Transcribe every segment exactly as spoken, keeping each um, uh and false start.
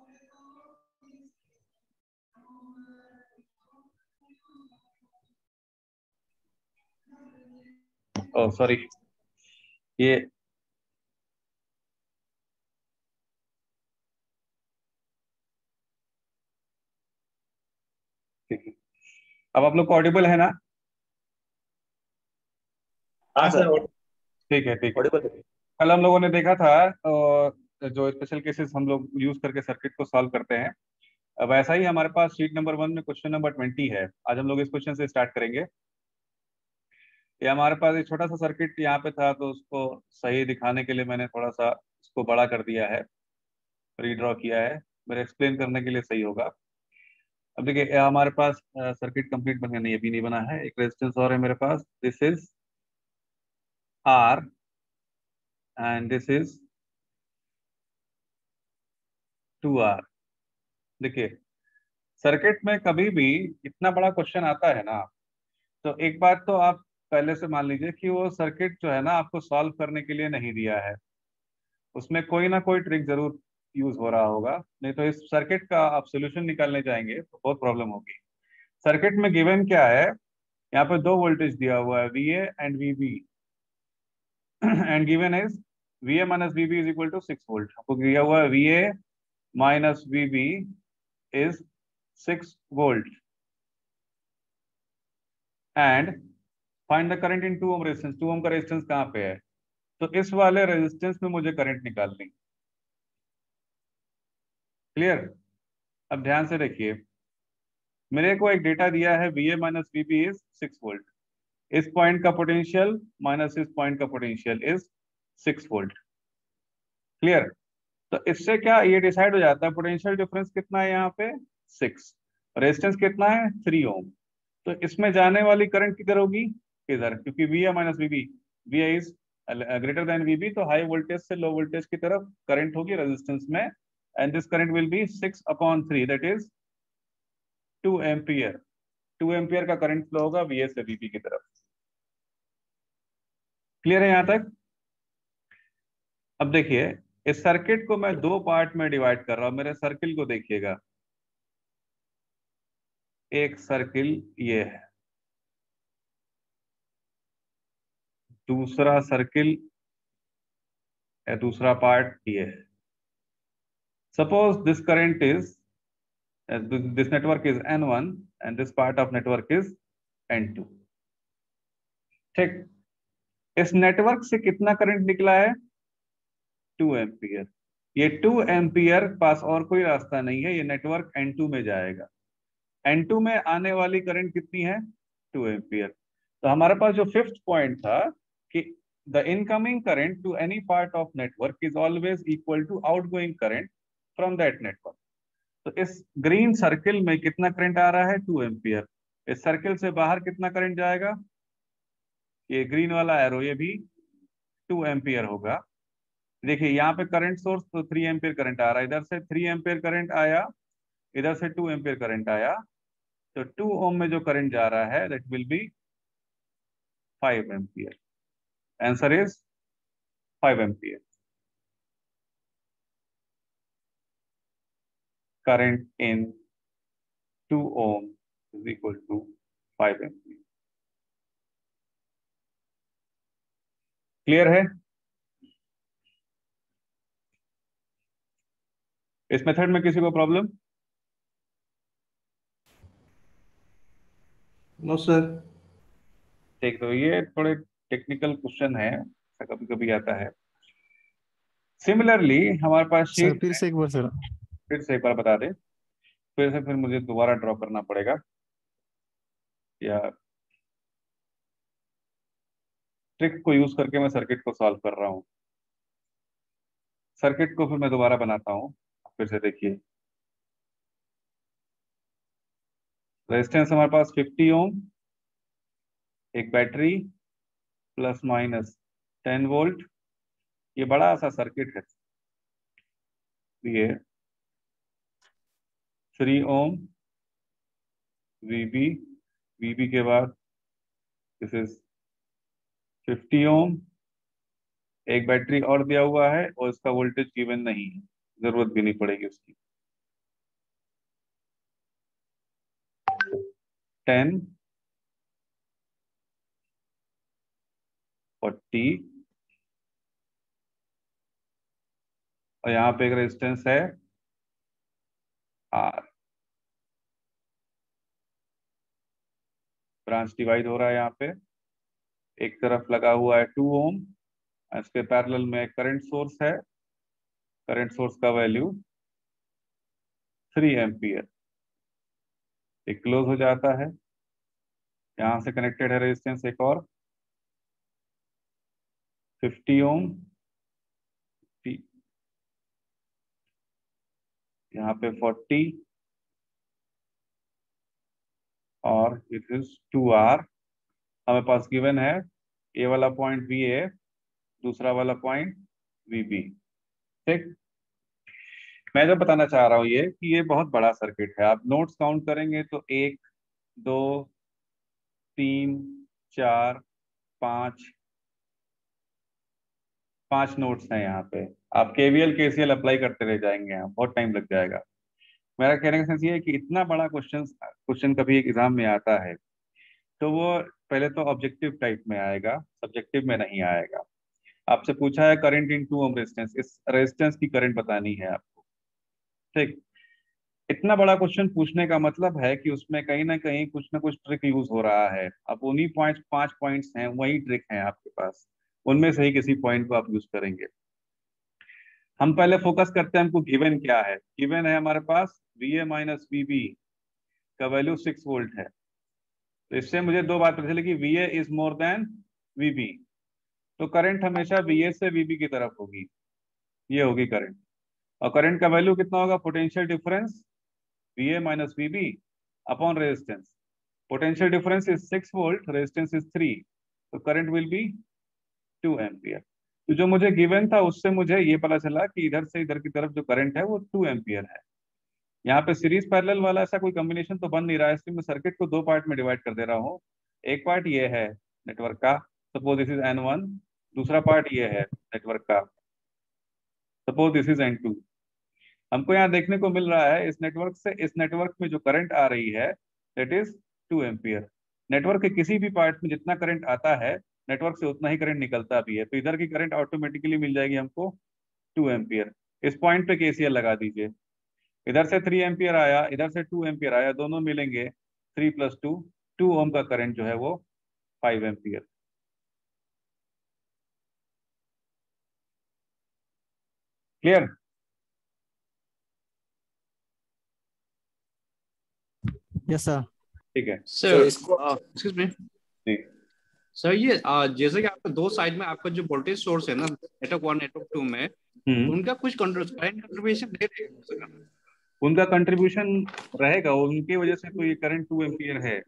ओ sorry, ये ठीक है। अब आप लोग को ऑडिबल है ना? हाँ सर। ठीक है ठीक है। ऑडिबल है। कल हम लोगों ने देखा था अ, जो स्पेशल केसेस हम लोग यूज करके सर्किट को सॉल्व करते हैं, अब ऐसा ही हमारे पास शीट नंबर वन में क्वेश्चन नंबर ट्वेंटी है। आज हम लोग इस क्वेश्चन से स्टार्ट करेंगे। ये हमारे पास एक छोटा सा सर्किट यहाँ पे था, तो उसको सही दिखाने के लिए मैंने थोड़ा सा उसको बड़ा कर दिया है, रीड्रॉ किया है, मेरे एक्सप्लेन करने के लिए सही होगा। अब देखिए, ये हमारे पास सर्किट कंप्लीट बन गया, नहीं अभी नहीं बना है। एक रेजिस्टेंस और है मेरे पास, this is R and this is two R. देखिए, सर्किट में कभी भी इतना बड़ा क्वेश्चन आता है ना, तो एक बात तो आप पहले से मान लीजिए कि वो सर्किट जो है ना आपको सॉल्व करने के लिए नहीं दिया है, उसमें कोई ना कोई ट्रिक जरूर यूज हो रहा होगा, नहीं तो इस सर्किट का आप सोल्यूशन निकालने जाएंगे तो बहुत प्रॉब्लम होगी। सर्किट में गिवन क्या है, यहाँ पे दो वोल्टेज दिया हुआ है, V A and V B, and given is V A minus V B is equal to six volt. आपको दिया हुआ है V A minus V B is six volt and find the current in two ohm resistance. Two ohm का resistance कहाँ पे है, तो इस वाले रेजिस्टेंस में मुझे करंट निकालनी। क्लियर? अब ध्यान से देखिए, मेरे को एक डेटा दिया है V A minus V B is six volt, इस पॉइंट का पोटेंशियल माइनस इस पॉइंट का potential is six volt. Clear? तो इससे क्या ये डिसाइड हो जाता है, पोटेंशियल डिफरेंस कितना है यहाँ पे, सिक्स, रेजिस्टेंस कितना है, थ्री ओम। तो इसमें जाने वाली करंट किधर होगी, इधर, क्योंकि V A minus V B, V A is greater than V B, तो हाई वोल्टेज से लो वोल्टेज की तरफ करंट होगी रेजिस्टेंस में, and this current will be six upon three, that is two ampere. Two ampere का current flow होगा V A से V B की तरफ। क्लियर है यहाँ तक? अब देखिए, इस सर्किट को मैं दो पार्ट में डिवाइड कर रहा हूं, मेरे सर्किल को देखिएगा। एक सर्किल ये है, दूसरा सर्किल, दूसरा पार्ट ये है। Suppose this current is, this network is N one and this part of network is N two. ठीक, इस नेटवर्क से कितना करंट निकला है, टू एम्पियर। ये टू एम्पियर पास और कोई रास्ता नहीं है, ये नेटवर्क एन टू में जाएगा। एन टू में आने वाली करंट कितनी है, टू एम्पियर। तो हमारे पास जो फिफ्थ पॉइंट था कि the incoming current to any part of network is always equal to outgoing current from that network. तो इस ग्रीन सर्किल में कितना करंट आ रहा है, टू एम्पियर। इस सर्किल से बाहर कितना करंट जाएगा, ये ग्रीन वाला एरो, ये भी टू एम्पियर होगा। देखिए यहाँ पे करंट सोर्स तो थ्री एम्पियर करंट आ रहा है, इधर से थ्री एम्पियर करंट आया, इधर से टू एम्पियर करंट आया, तो टू ओम में जो करंट जा रहा है that will be five ampere. Answer is five ampere. Current in two ohm is equal to five ampere. Clear है? इस मेथड में किसी को प्रॉब्लम? No sir. ठीक, तो ये थोड़े टेक्निकल क्वेश्चन है, कभी कभी आता है। सिमिलरली हमारे पास सर शीट, फिर से एक बार सर। फिर से एक बार बता दें, फिर से फिर मुझे दोबारा ड्रॉ करना पड़ेगा, या ट्रिक को यूज करके मैं सर्किट को सॉल्व कर रहा हूँ। सर्किट को फिर मैं दोबारा बनाता हूँ, फिर से देखिए। रेजिस्टेंस हमारे पास फिफ्टी ओम, एक battery, plus minus ten volt. ये बड़ा सा सर्किट है। ये थ्री ओम वीबी, वीबी के बाद दिस इज फिफ्टी ओम, एक बैटरी और दिया हुआ है और इसका वोल्टेज गिवन नहीं है, जरूरत भी नहीं पड़ेगी उसकी। टेन, फोर्टी, और यहाँ पे एक रेजिस्टेंस है आर। ब्रांच डिवाइड हो रहा है यहाँ पे, एक तरफ लगा हुआ है टू ओम, इसके पैरेलल में करंट सोर्स है, करंट सोर्स का वैल्यू थ्री एम्पियर। एक क्लोज हो जाता है, यहाँ से कनेक्टेड है रेजिस्टेंस एक और फिफ्टी ओम, यहाँ पे फोर्टी, और इट इज टू आर। हमें पास गिवन है ए वाला पॉइंट वी ए, दूसरा वाला पॉइंट वी बी। ठीक, मैं जो बताना चाह रहा हूँ ये कि ये बहुत बड़ा सर्किट है। आप नोट्स काउंट करेंगे तो एक, दो, तीन, चार, पांच, पांच नोट्स हैं यहाँ पे। आप केवीएल केसीएल अप्लाई करते रह जाएंगे, यहाँ बहुत टाइम लग जाएगा। मेरा कहने का सेंस ये है कि इतना बड़ा क्वेश्चन क्वेश्चन कभी एक एग्जाम में आता है तो वो पहले तो ऑब्जेक्टिव टाइप में आएगा, सब्जेक्टिव में नहीं आएगा। आपसे पूछा है current in two ohm resistance, इस रेजिस्टेंस की करंट बतानी है आपको। ठीक, इतना बड़ा क्वेश्चन पूछने का मतलब है कि उसमें कहीं ना कहीं कुछ ना कुछ ट्रिक यूज हो रहा है। अब उन्हीं पांच पांच पॉइंट्स हैं, वही ट्रिक हैं आपके पास, उनमें से ही किसी पॉइंट को आप यूज करेंगे। हम पहले फोकस करते हैं हमको गिवन क्या है। गिवन है हमारे पास V A minus V B का वैल्यू सिक्स वोल्ट है। तो इससे मुझे दो बात पता चली कि V A is more than V B, तो करंट हमेशा वी ए से वी बी की तरफ होगी, ये होगी करंट। और करंट का वैल्यू कितना होगा, potential difference V A minus V B upon resistance. Potential difference is six volt, resistance is three, तो current will be two ampere. तो जो मुझे गिवन था उससे मुझे ये पता चला कि इधर से इधर की तरफ जो करंट है वो टू एम्पियर है। यहाँ पे सीरीज पैरेलल वाला ऐसा कोई कॉम्बिनेशन तो बन नहीं रहा है, इसलिए मैं सर्किट को दो पार्ट में डिवाइड कर दे रहा हूँ। एक पार्ट ये है नेटवर्क का, suppose this is N one, दूसरा पार्ट ये है नेटवर्क का, suppose this is N two. हमको यहाँ देखने को मिल रहा है इस नेटवर्क से इस नेटवर्क में जो करंट आ रही है that is two ampere. Network के किसी भी पार्ट में जितना करंट आता है नेटवर्क से उतना ही करंट निकलता भी है, तो इधर की करंट ऑटोमेटिकली मिल जाएगी हमको टू एम्पियर। इस पॉइंट पे केसीएल लगा दीजिए, इधर से थ्री एम्पियर आया, इधर से टू एम्पियर आया, दोनों मिलेंगे three plus two, two ohm का करंट जो है वो five ampere. Clear? Yes sir. ठीक है सर इसको एक्सक्यूज मी जी। सर, ये आ, जैसे कि आपका दो साइड में आपका जो वोल्टेज सोर्स है ना, नेटवर्क वन नेटवर्क टू में, हम्म उनका कुछ करंट कंट्रीब्यूशन दे रहे हैं सर? उनका कंट्रीब्यूशन रहेगा, उनकी वजह से तो ये करंट टू एम्पियर है।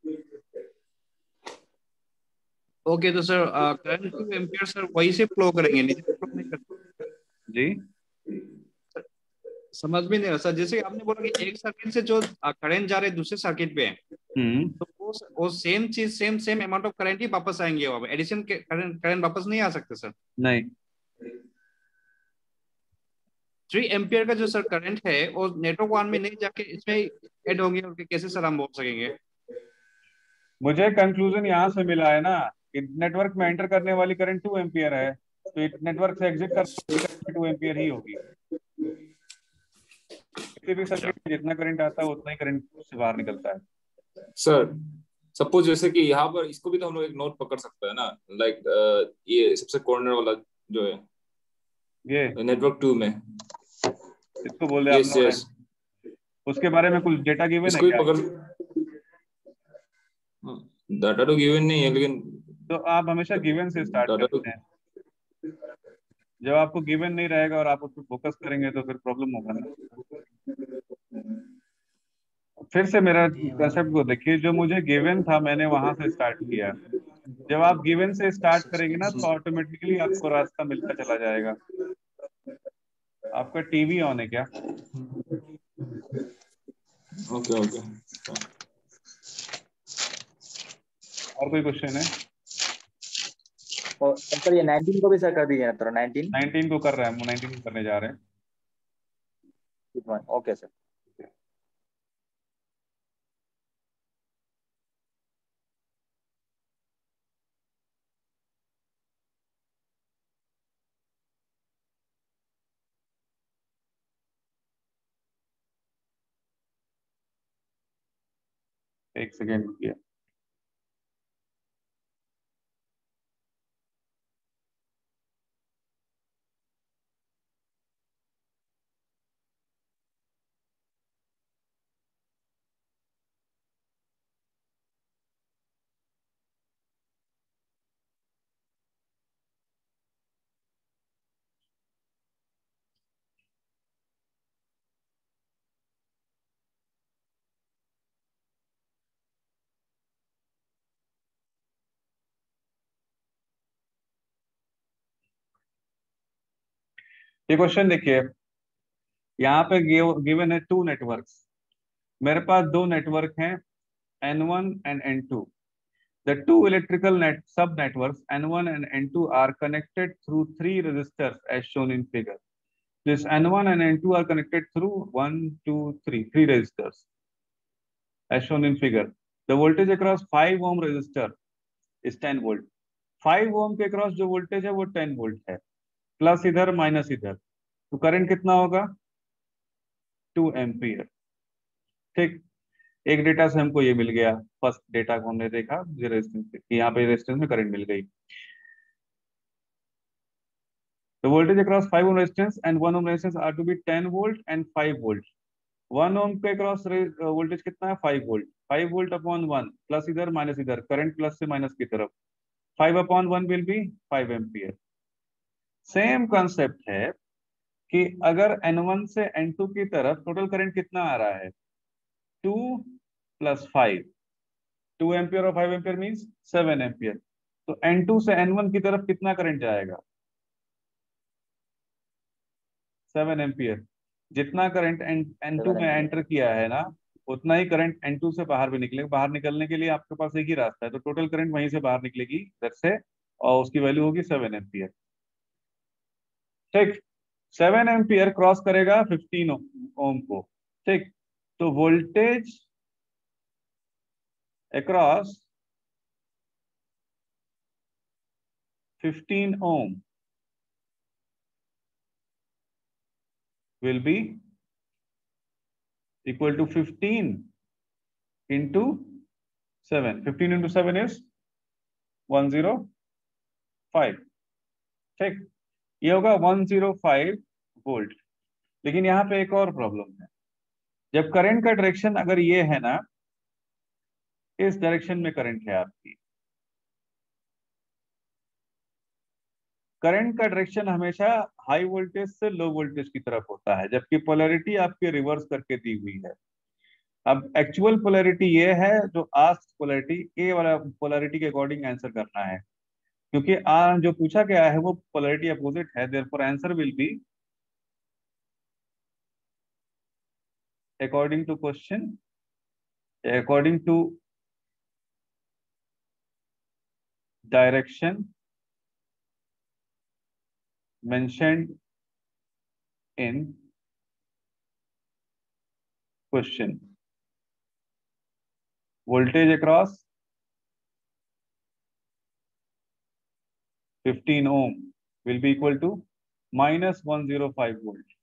ओके, तो sir current two ampere sir वही से फ्लो करेंगे, नीचे फ्लो नहीं करेंगे? जी समझ में नहीं आ रहा सर। जैसे आपने बोला कि एक सर्किट से जो करंट जा रहे हैं दूसरे सर्किट पे, हम्म तो वो वो सेम चीज same same amount of current ही वापस आएंगे, अब एडिशन के करंट करंट वापस नहीं आ सकते सर? नहीं, थ्री एम्पियर का जो सर करंट है वो नेटवर्क वन में नहीं जाके इसमें ऐड होंगे, और कैसे सर हम बोल सकेंगे? मुझे कंक्लूजन यहाँ से मिला है ना कि नेटवर्क में एंटर करने वाली करंट टू एम्पियर है, तो नेटवर्क से एग्जिट करने वाली करंट टू एम्पियर ही होगी। किसी भी सर्किट में जितना करंट आता है उतना ही करंट से बाहर निकलता है। सर सपोज जैसे कि यहाँ पर इसको भी तो हम लोग एक नोट पकड़ सकते हैं ना, लाइक ये सबसे कॉर्नर वाला जो है ये नेटवर्क टू में, इसको बोल रहे आप यस नोड यस, है, उसके बारे में कुछ डेटा गिवन है इसको भी क्या? पकड़, डाटा तो गिवन नहीं है लेकिन तो आप हमेशा गिवन से स्टार्ट डाटा तो करते हैं। जब आपको गिवन नहीं रहेगा और आप उस पर फोकस करेंगे तो फिर प्रॉब्लम होगा ना। फिर से मेरा कंसेप्ट को देखिए, जो मुझे गिवन था मैंने वहां से स्टार्ट किया। जब आप गिवन से स्टार्ट करेंगे ना तो ऑटोमेटिकली आपको रास्ता मिलता चला जाएगा। आपका टीवी ऑन है क्या? Okay okay. और कोई क्वेश्चन है? और सर ये नाइनटीन को भी सर कर दीजिए ना, तो नाइनटीन नाइनटीन को कर रहे हैं, नाइनटीन को करने जा रहे हैं। Okay sir. एक सेकेंड रुकिए। ये क्वेश्चन देखिए, यहाँ पे गिवन है टू नेटवर्क्स। मेरे पास दो नेटवर्क हैं N one and N two. The two electrical net sub networks N one and N two are connected through three resistors as shown in figure. This N one and N two are connected through one, two, three, three resistors as shown in figure. The voltage across five ohm resistor is ten volt. five ohm के across जो voltage है वो ten volt है, plus इधर minus इधर, तो current कितना होगा? Two ampere. ठीक, एक डेटा से हमको ये मिल गया। फर्स्ट डेटा को हमने देखा रेजिस्टेंस से, यहाँ पे रेजिस्टेंस में करंट मिल गई। The voltage across five ohm resistance and one ohm resistance are to be ten volt and five volt. one ohm के across वोल्टेज कितना है? five volt. five volt upon one plus इधर minus इधर, current plus से minus की तरफ, five upon one will be five ampere. Same concept है कि अगर N one से N two की तरफ टोटल करंट कितना आ रहा है? two plus five, two ampere और five ampere means seven ampere. तो N two से N one की तरफ कितना करंट जाएगा? Seven ampere. जितना करंट एन टू में एंटर किया है ना, उतना ही करंट एन टू से बाहर भी निकलेगा। बाहर निकलने के लिए आपके पास एक ही रास्ता है, तो टोटल करंट वहीं से बाहर निकलेगी इधर से, और उसकी वैल्यू होगी सेवन एम्पियर। ठीक, सेवन एम्पियर क्रॉस करेगा फिफ्टीन ओम को। ठीक, तो voltage across fifteen ohm will be equal to fifteen into seven. fifteen into seven is one hundred five. ठीक, ये होगा one hundred five वोल्ट। लेकिन यहाँ पे एक और प्रॉब्लम है। जब करंट का डायरेक्शन अगर ये है ना, इस डायरेक्शन में करंट है आपकी, करंट का डायरेक्शन हमेशा हाई वोल्टेज से लो वोल्टेज की तरफ होता है, जबकि पोलैरिटी आपकी रिवर्स करके दी हुई है। अब एक्चुअल पोलैरिटी ये है, जो आस्क्ड पोलैरिटी, ए वाला पोलैरिटी के अकॉर्डिंग आंसर करना है, क्योंकि आ, जो पूछा गया है वो पोलैरिटी अपोजिट है। Therefore answer will be according to question, according to direction mentioned in question. Voltage across fifteen ohm will be equal to minus one hundred five volt.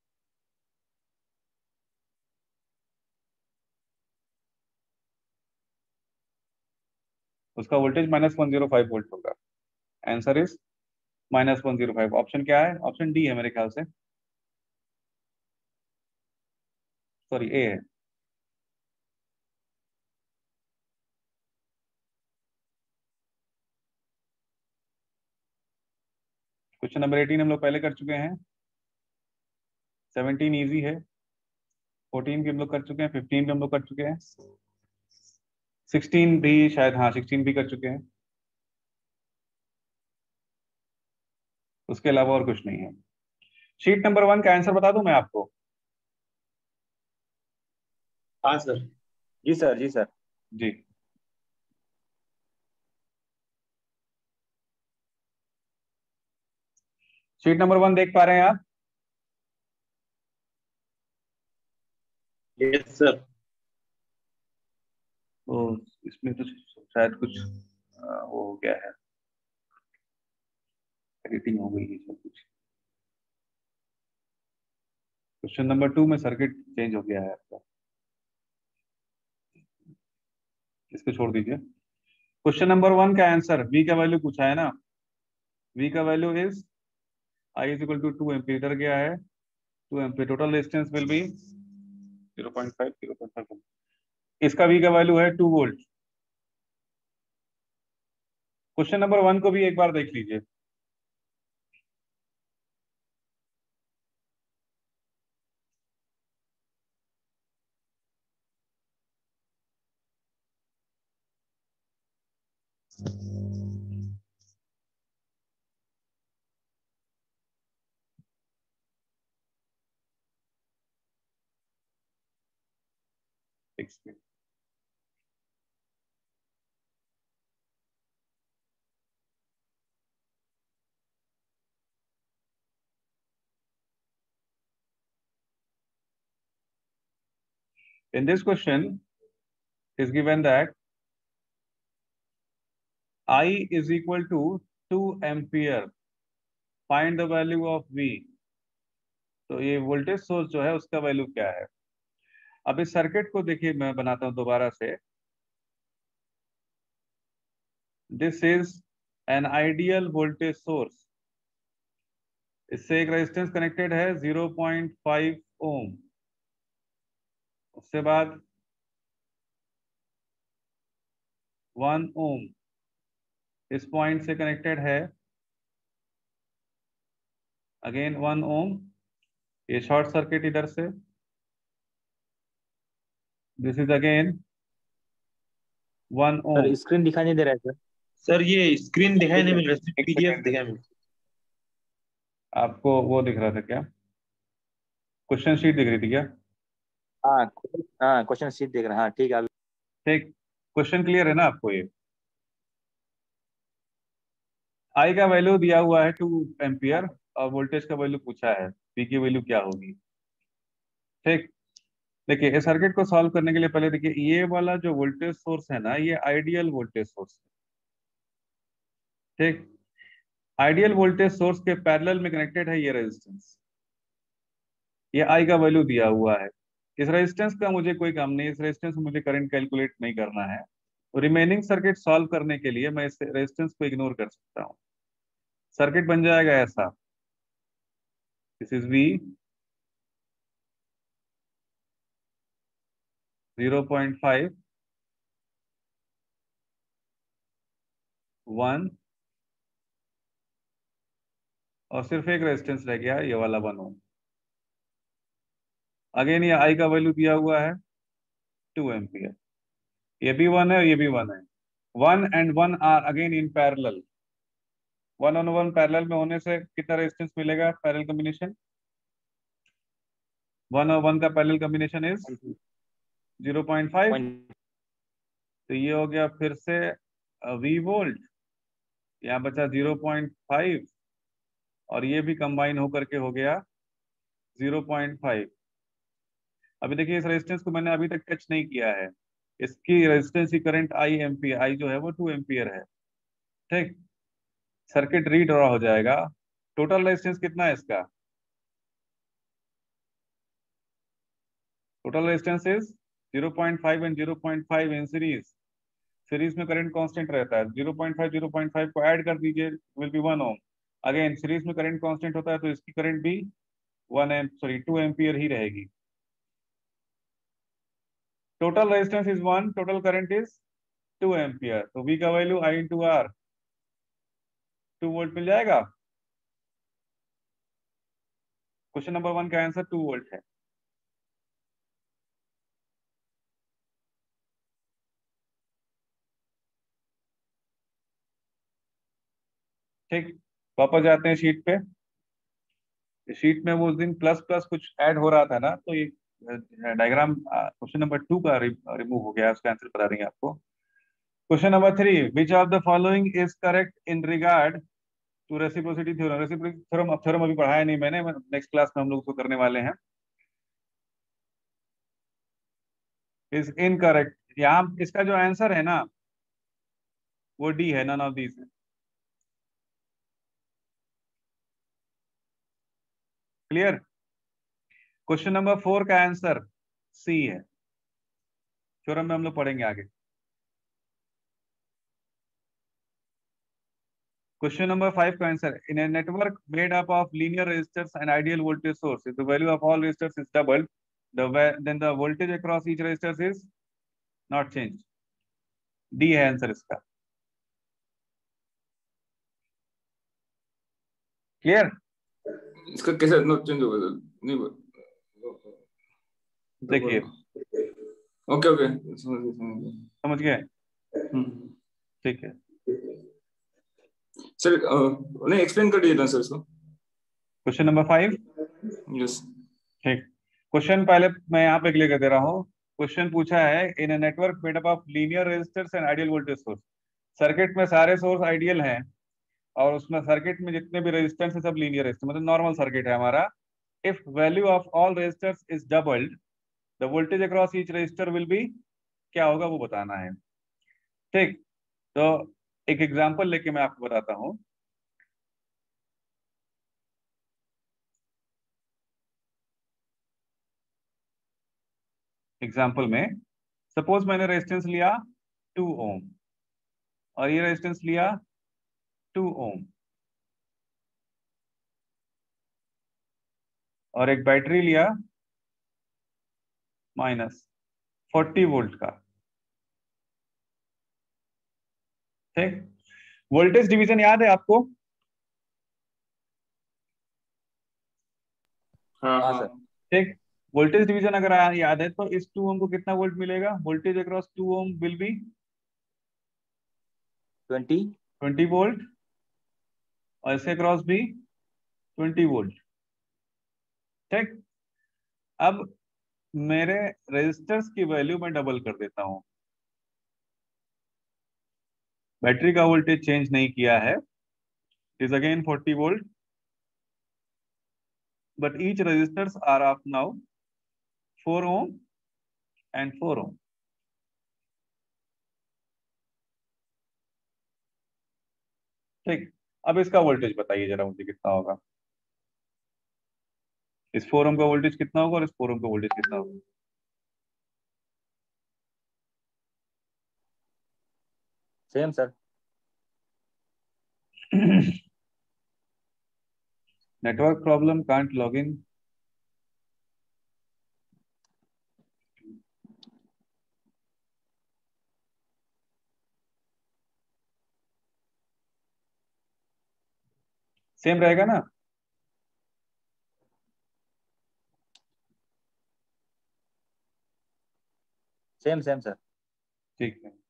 उसका voltage minus one zero five volt होगा। Answer is minus one zero five. Option क्या है? Option D है मेरे ख्याल से, sorry ए है। Question number eighteen हम लोग पहले कर चुके हैं, सेवनटीन इजी है, फोर्टीन भी हम लोग कर चुके हैं, फिफ्टीन भी हम लोग कर चुके हैं, सिक्सटीन भी शायद, हाँ सिक्सटीन भी कर चुके हैं। उसके अलावा और कुछ नहीं है। शीट नंबर वन का आंसर बता दूं मैं आपको? हाँ सर। जी सर, जी सर। जी, शीट नंबर वन देख पा रहे हैं आप? Yes sir. तो इसमें तो शायद कुछ आ, वो हो गया है, एडिटिंग हो गई है सब कुछ। क्वेश्चन नंबर टू में सर्किट चेंज हो गया है आपका। इसको छोड़ दीजिए। क्वेश्चन नंबर वन का आंसर v का वैल्यू पूछा है ना, v का value is i is equal to two ampere, इधर गया है two ampere, total resistance will be zero point five zero point five, इसका v का वैल्यू है two volt. Question number one को भी एक बार देख लीजिए। In this question, it is given that I is equal to two ampere, find the value of V। तो ये वोल्टेज सोर्स जो है उसका वैल्यू क्या है। अब इस सर्किट को देखिए, मैं बनाता हूं दोबारा से। This is an ideal voltage source, इससे एक रेजिस्टेंस कनेक्टेड है ज़ीरो पॉइंट फाइव ओम, उसके बाद वन ओम इस पॉइंट से कनेक्टेड है, अगेन वन ओम, ये शॉर्ट सर्किट इधर से, this is again one ohm. Sir screen दिखाई नहीं दे रहा है सर। सर ये स्क्रीन दिखाई नहीं मिल रहा, सिर्फ पीडीएफ दिखाई मिल रहा। आपको वो दिख रहा था क्या, क्वेश्चन शीट दिख रही थी क्या? हाँ हाँ क्वेश्चन शीट देख रहे हैं, हाँ ठीक है। ठीक, क्वेश्चन क्लियर है ना आपको? ये आई का वैल्यू दिया हुआ है टू एम्पियर और वोल्टेज का वैल्यू पूछा है, पी की वैल्यू क्या होगी। ठीक, देखिए इस सर्किट को सॉल्व करने के लिए पहले देखिए ये वाला जो वोल्टेज सोर्स है ना, ये आइडियल वोल्टेज सोर्स है। ठीक, आइडियल वोल्टेज सोर्स के पैरेलल में कनेक्टेड है ये रेजिस्टेंस, ये आई का वैल्यू दिया हुआ है। इस रेजिस्टेंस का मुझे कोई काम नहीं, इस रेजिस्टेंस में मुझे करंट कैलकुलेट नहीं करना है। रिमेनिंग सर्किट सॉल्व करने के लिए मैं इस रेजिस्टेंस को इग्नोर कर सकता हूँ। सर्किट बन जाएगा ऐसा, this is V zero point five, one, और सिर्फ एक रेजिस्टेंस रह गया ये वाला वन ओम। अगेन ये आई का वैल्यू दिया हुआ है टू एम्पियर, ये भी वन है ये भी वन है, one and one are again in parallel. One on one parallel में होने से कितना रेजिस्टेंस मिलेगा, पैरेलल कॉम्बिनेशन, वन और वन का parallel combination is zero point five. तो ये हो गया फिर से V वोल्ट, यहाँ बचा ज़ीरो पॉइंट फाइव, और ये भी कंबाइन होकर के हो गया ज़ीरो पॉइंट फाइव। अभी देखिए इस रेजिस्टेंस को मैंने अभी तक टच नहीं किया है, इसकी रेजिस्टेंस की करंट आई एम्पियर, आई जो है वो टू एम्पियर है। ठीक, सर्किट रीड्रॉ हो जाएगा। टोटल रेजिस्टेंस कितना है इसका, total resistance is zero point five and zero point five in series. Series में करंट कांस्टेंट रहता है, zero point five zero point five को ऐड कर दीजिए, will be one ohm. Again series में करंट कांस्टेंट होता है तो इसकी करंट भी one M sorry two ampere ही रहेगी। Total resistance is one, total current is two ampere, तो V का value I into are to volt मिल जाएगा। क्वेश्चन नंबर वन का आंसर टू वोल्ट है। ठीक, वापस जाते हैं शीट पे। शीट में वो उस दिन प्लस प्लस कुछ ऐड हो रहा था ना, तो ये डायग्राम क्वेश्चन नंबर टू का रिमूव हो गया, उसका आंसर बता देंगे आपको। Question number three, which of the following is correct in regard to reciprocity theorem. Reciprocity theorem theorem अभी पढ़ाया नहीं मैंने, नेक्स्ट क्लास में हम लोग उसको करने वाले हैं। इज इनकरेक्ट, यहाँ इसका जो आंसर है ना वो डी है, नन ऑफ दीज है। क्लियर। क्वेश्चन नंबर फोर का आंसर सी है, थ्योरम में हम लोग पढ़ेंगे आगे। Question number five का answer, in a network made up of linear resistors and ideal voltage source, if the value of all resistors is doubled, the then the voltage across each resistors is not changed. D है answer इसका. Clear? इसका कैसे note change होगा sir? नहीं देखिए, okay okay समझ गए समझ गए समझ गए? हम्म ठीक है. सर नहीं एक्सप्लेन कर दीजिए ना सर इसको. Question number five. यस ठीक. क्वेश्चन पहले मैं यहाँ पे क्लियर कर दे रहा हूँ. क्वेश्चन पूछा है, in a network made up of linear resistors and ideal voltage source. Circuit में सारे सोर्स आइडियल हैं और उसमें सर्किट में जितने भी रेजिस्टेंस है सब लीनियर रेजिस्टेंस, मतलब नॉर्मल सर्किट है हमारा. If value of all resistors is doubled, the voltage across each resistor will be, क्या होगा वो बताना है. ठीक. तो एक एग्जांपल लेके मैं आपको बताता हूँ. एग्जांपल में सपोज मैंने रेजिस्टेंस लिया टू ओम और ये रेजिस्टेंस लिया टू ओम और एक बैटरी लिया माइनस फोर्टी वोल्ट का. ठीक. वोल्टेज डिवीजन याद है आपको? हाँ हाँ हाँ सर. ठीक. वोल्टेज डिवीजन अगर आ- याद है तो इस टू ओम को कितना वोल्ट मिलेगा? Voltage across two ohm will be twenty. Twenty volt और इसके अक्रॉस भी ट्वेंटी वोल्ट. ठीक. अब मेरे रेजिस्टर्स की वैल्यू मैं डबल कर देता हूं. बैटरी का वोल्टेज चेंज नहीं किया है, is again forty volt, but each resistors are of now four ohm and four ohm. ठीक. अब इसका वोल्टेज बताइए जरा मुझे कितना होगा. इस फोर ohm का वोल्टेज कितना होगा और इस फोर ohm का वोल्टेज कितना होगा? Same sir. Network problem, can't log in. Same रहेगा ना? Same same sir. ठीक है.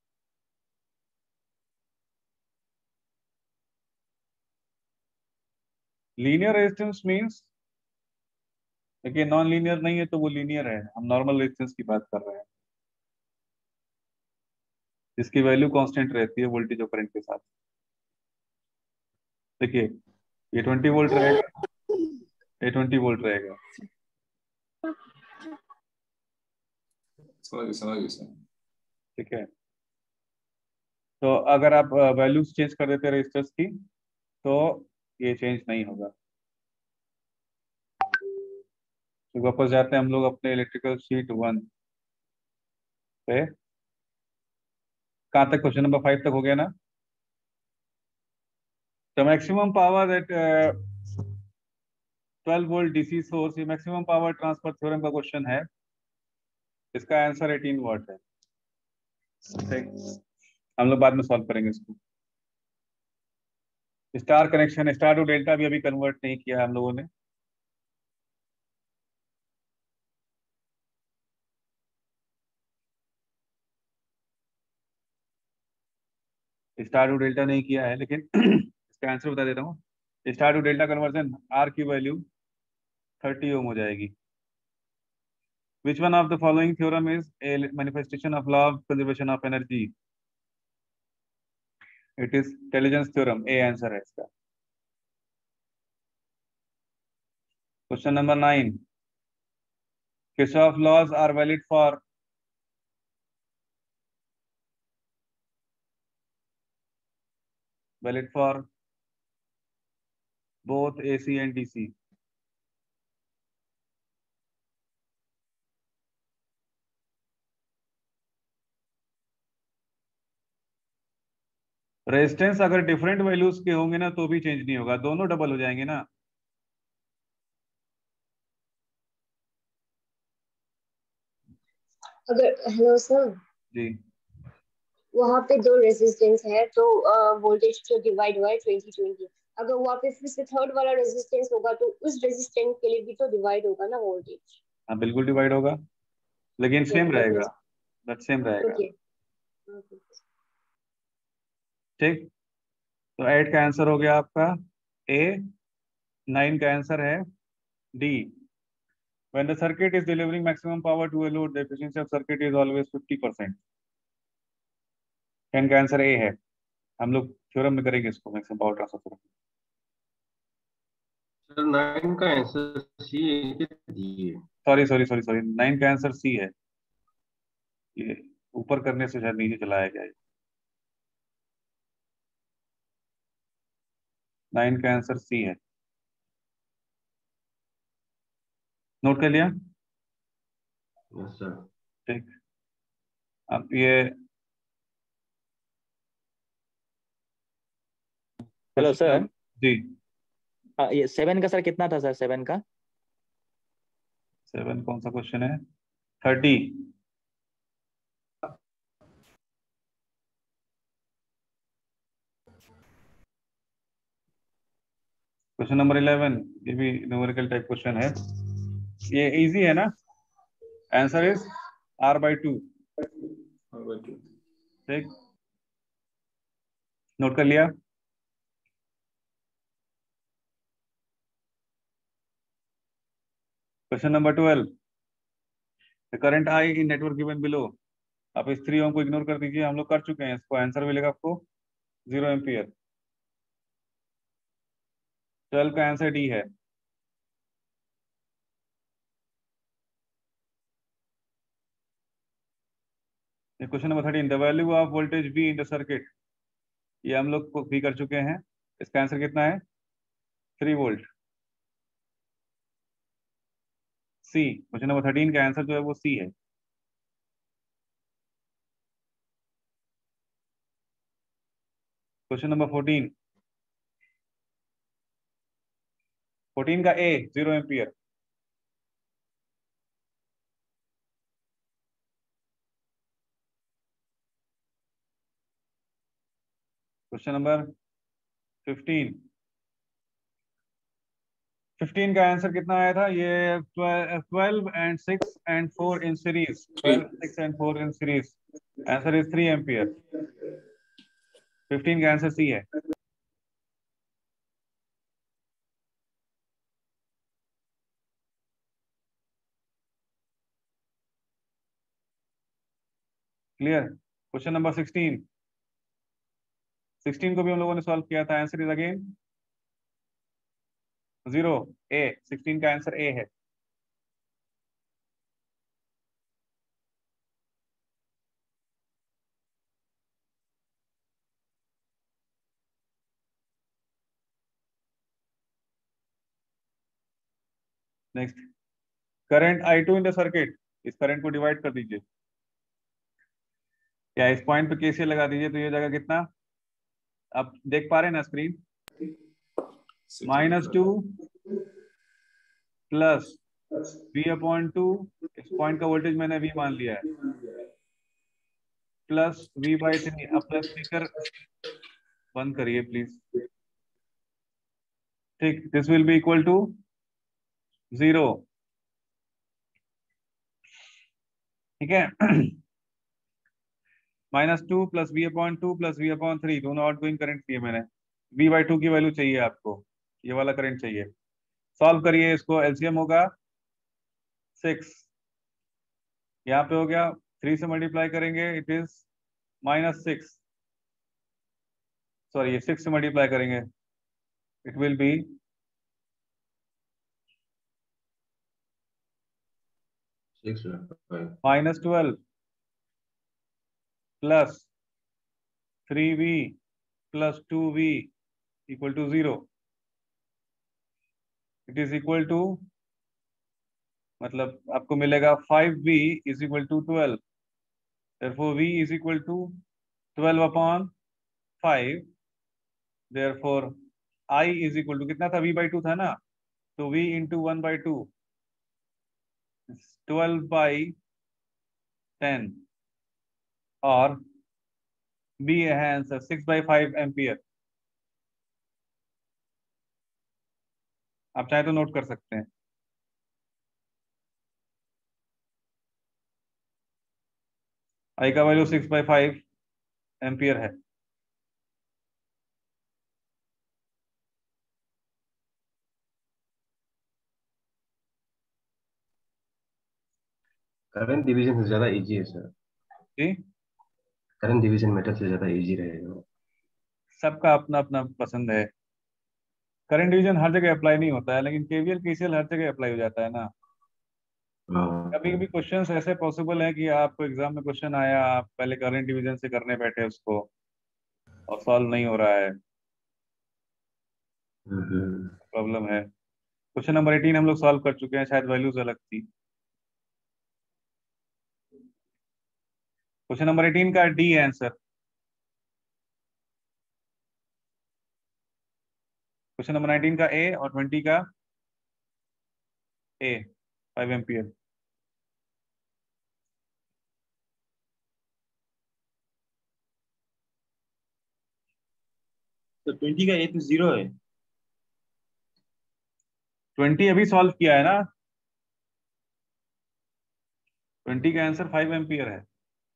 लीनियर रेजिस्टेंस मींस, देखिए नॉन लीनियर नहीं है तो वो लीनियर है. हम नॉर्मल रेजिस्टेंस की बात कर रहे हैं जिसकी वैल्यू कांस्टेंट रहती है वोल्टेज और करंट के साथ. देखिए ये ट्वेंटी वोल्ट रहेगा, ये ट्वेंटी वोल्ट रहेगा. समझ गए समझ गए सर. ठीक है. तो अगर आप वैल्यूज चेंज कर देते रेजिस्टर्स की तो ये चेंज नहीं होगा. तो वापस जाते हैं हम लोग अपने इलेक्ट्रिकल शीट वन पे. कहाँ तक? क्वेश्चन नंबर फाइव तक हो गया ना? तो maximum power at twelve volt DC source, ये मैक्सिमम पावर ट्रांसफर थ्योरम का क्वेश्चन है. इसका आंसर एटीन वाट है. ठीक. हम लोग बाद में सॉल्व करेंगे इसको. Star connection, star to delta भी अभी कन्वर्ट नहीं किया हम लोगों ने. स्टार टू डेल्टा नहीं किया है, लेकिन इसका आंसर बता देता हूँ. Star to delta conversion, R की वैल्यू थर्टी ओम हो जाएगी. Which one of the following theorem is a manifestation of law of conservation of energy? It is intelligence theorem. A answer है इसका. Question number nine. Kirchhoff laws are valid for valid for both A C and D C. Resistance अगर different values के होंगे ना तो भी change नहीं होगा, दोनों डबल हो जाएंगे ना। अगर हेलो सर, जी वहाँ पे दो रेजिस्टेंस है तो वोल्टेज जो डिवाइड हुआ है ट्वेंटी ट्वेंटी, अगर वहाँ पे फिर से थर्ड वाला रेजिस्टेंस होगा तो उस रेजिस्टेंस के लिए भी तो डिवाइड होगा ना वोल्टेज। हाँ बिल्कुल डिवाइड होगा, लेकिन सेम रहेगा, बट सेम रहेगा। ओके। ठीक, तो एट का आंसर हो गया आपका ए, नाइन का आंसर है D. When the circuit is delivering maximum power to a load, the efficiency of circuit is always fifty percent. Ten का आंसर ए है। हम लोग थ्योरम में करेंगे इसको, maximum power transfer theorem. Sir nine का आंसर सी दिए। Sorry sorry sorry sorry nine का आंसर सी है, ये ऊपर करने से शायद नीचे चला गया। नाइन का आंसर सी है, नोट कर लिया। Yes sir. ठीक, अब ये हेलो सर। जी हाँ, ये सेवन का सर कितना था सर? सेवन का सेवन कौन सा क्वेश्चन है? थर्टी। क्वेश्चन नंबर इलेवन, ये भी न्यूमेरिकल टाइप क्वेश्चन है, ये इजी है ना। Answer is R by two. ठीक, नोट कर लिया। Question number twelve, the current I in network given below. आप इस थ्री ओम को इग्नोर कर दीजिए, हम लोग कर चुके हैं इसको। आंसर मिलेगा आपको जीरो एम्पियर। ट्वेल्व का आंसर डी है। Question number thirteen, the value of voltage B in the circuit. ये हम लोग को भी कर चुके हैं। इसका आंसर कितना है? Three volt. C, question number thirteen का आंसर जो है वो सी है। क्वेश्चन नंबर फोर्टीन, फोर्टीन का A zero ampere. Question number fifteen, fifteen का आंसर कितना आया था? ये twelve and six and four in series, twelve six and four in series. Answer is three ampere. Fifteen का आंसर सी है। Clear? Question number sixteen, sixteen को भी हम लोगों ने सॉल्व किया था। Answer is again zero, A. Sixteen का आंसर ए है। Next, current I two in the circuit. इस करंट को डिवाइड कर दीजिए, या इस पॉइंट पे केसीएल लगा दीजिए, तो ये जगह कितना? आप देख पा रहे हैं ना screen? Minus two plus V upon two, इस पॉइंट का वोल्टेज मैंने वी मान लिया है, प्लस वी बाई थ्री। अब प्लस स्पीकर बंद करिए प्लीज। ठीक, this will be equal to zero. ठीक है, minus two plus V upon two plus V upon three, दोनों आउट गोइंग करंट दिए मैंने। वी बाई टू की वैल्यू चाहिए आपको, ये वाला करंट चाहिए। सॉल्व करिए इसको, एलसीएम होगा सिक्स, यहाँ पे हो गया थ्री से मल्टीप्लाई करेंगे, it is minus six. Sorry, ये सिक्स से मल्टीप्लाई करेंगे, it will be minus twelve plus three V plus two V equal to zero. It is equal to, मतलब आपको मिलेगा five V is equal to twelve, therefore v is equal to twelve upon five, therefore I is equal to कितना था, V by two था ना, तो V into one by two, twelve by ten, और B है answer six by five ampere. आप चाहे तो नोट कर सकते हैं। आई का value six by five ampere है। करंट डिवीजन से ज्यादा इजी है सर। जी, करंट डिवीजन मेथड से ज्यादा इजी रहेगा। सबका अपना अपना पसंद है। करंट डिवीजन हर जगह अप्लाई नहीं होता है, लेकिन केवीएल केसीएल हर जगह अप्लाई हो जाता है ना। कभी कभी क्वेश्चंस ऐसे पॉसिबल है कि आपको एग्जाम में क्वेश्चन आया, आप पहले करंट डिवीजन से करने बैठे उसको और सॉल्व नहीं हो रहा है, प्रॉब्लम है। क्वेश्चन नंबर एटीन हम लोग सॉल्व कर चुके हैं, शायद वैल्यूज अलग थी। क्वेश्चन नंबर एटीन का डी है आंसर। क्वेश्चन नंबर नाइनटीन का ए और ट्वेंटी का ए, फाइव एम्पियर। तो ट्वेंटी का ए तो जीरो है। ट्वेंटी अभी सॉल्व किया है ना, ट्वेंटी का आंसर फाइव एम्पियर है।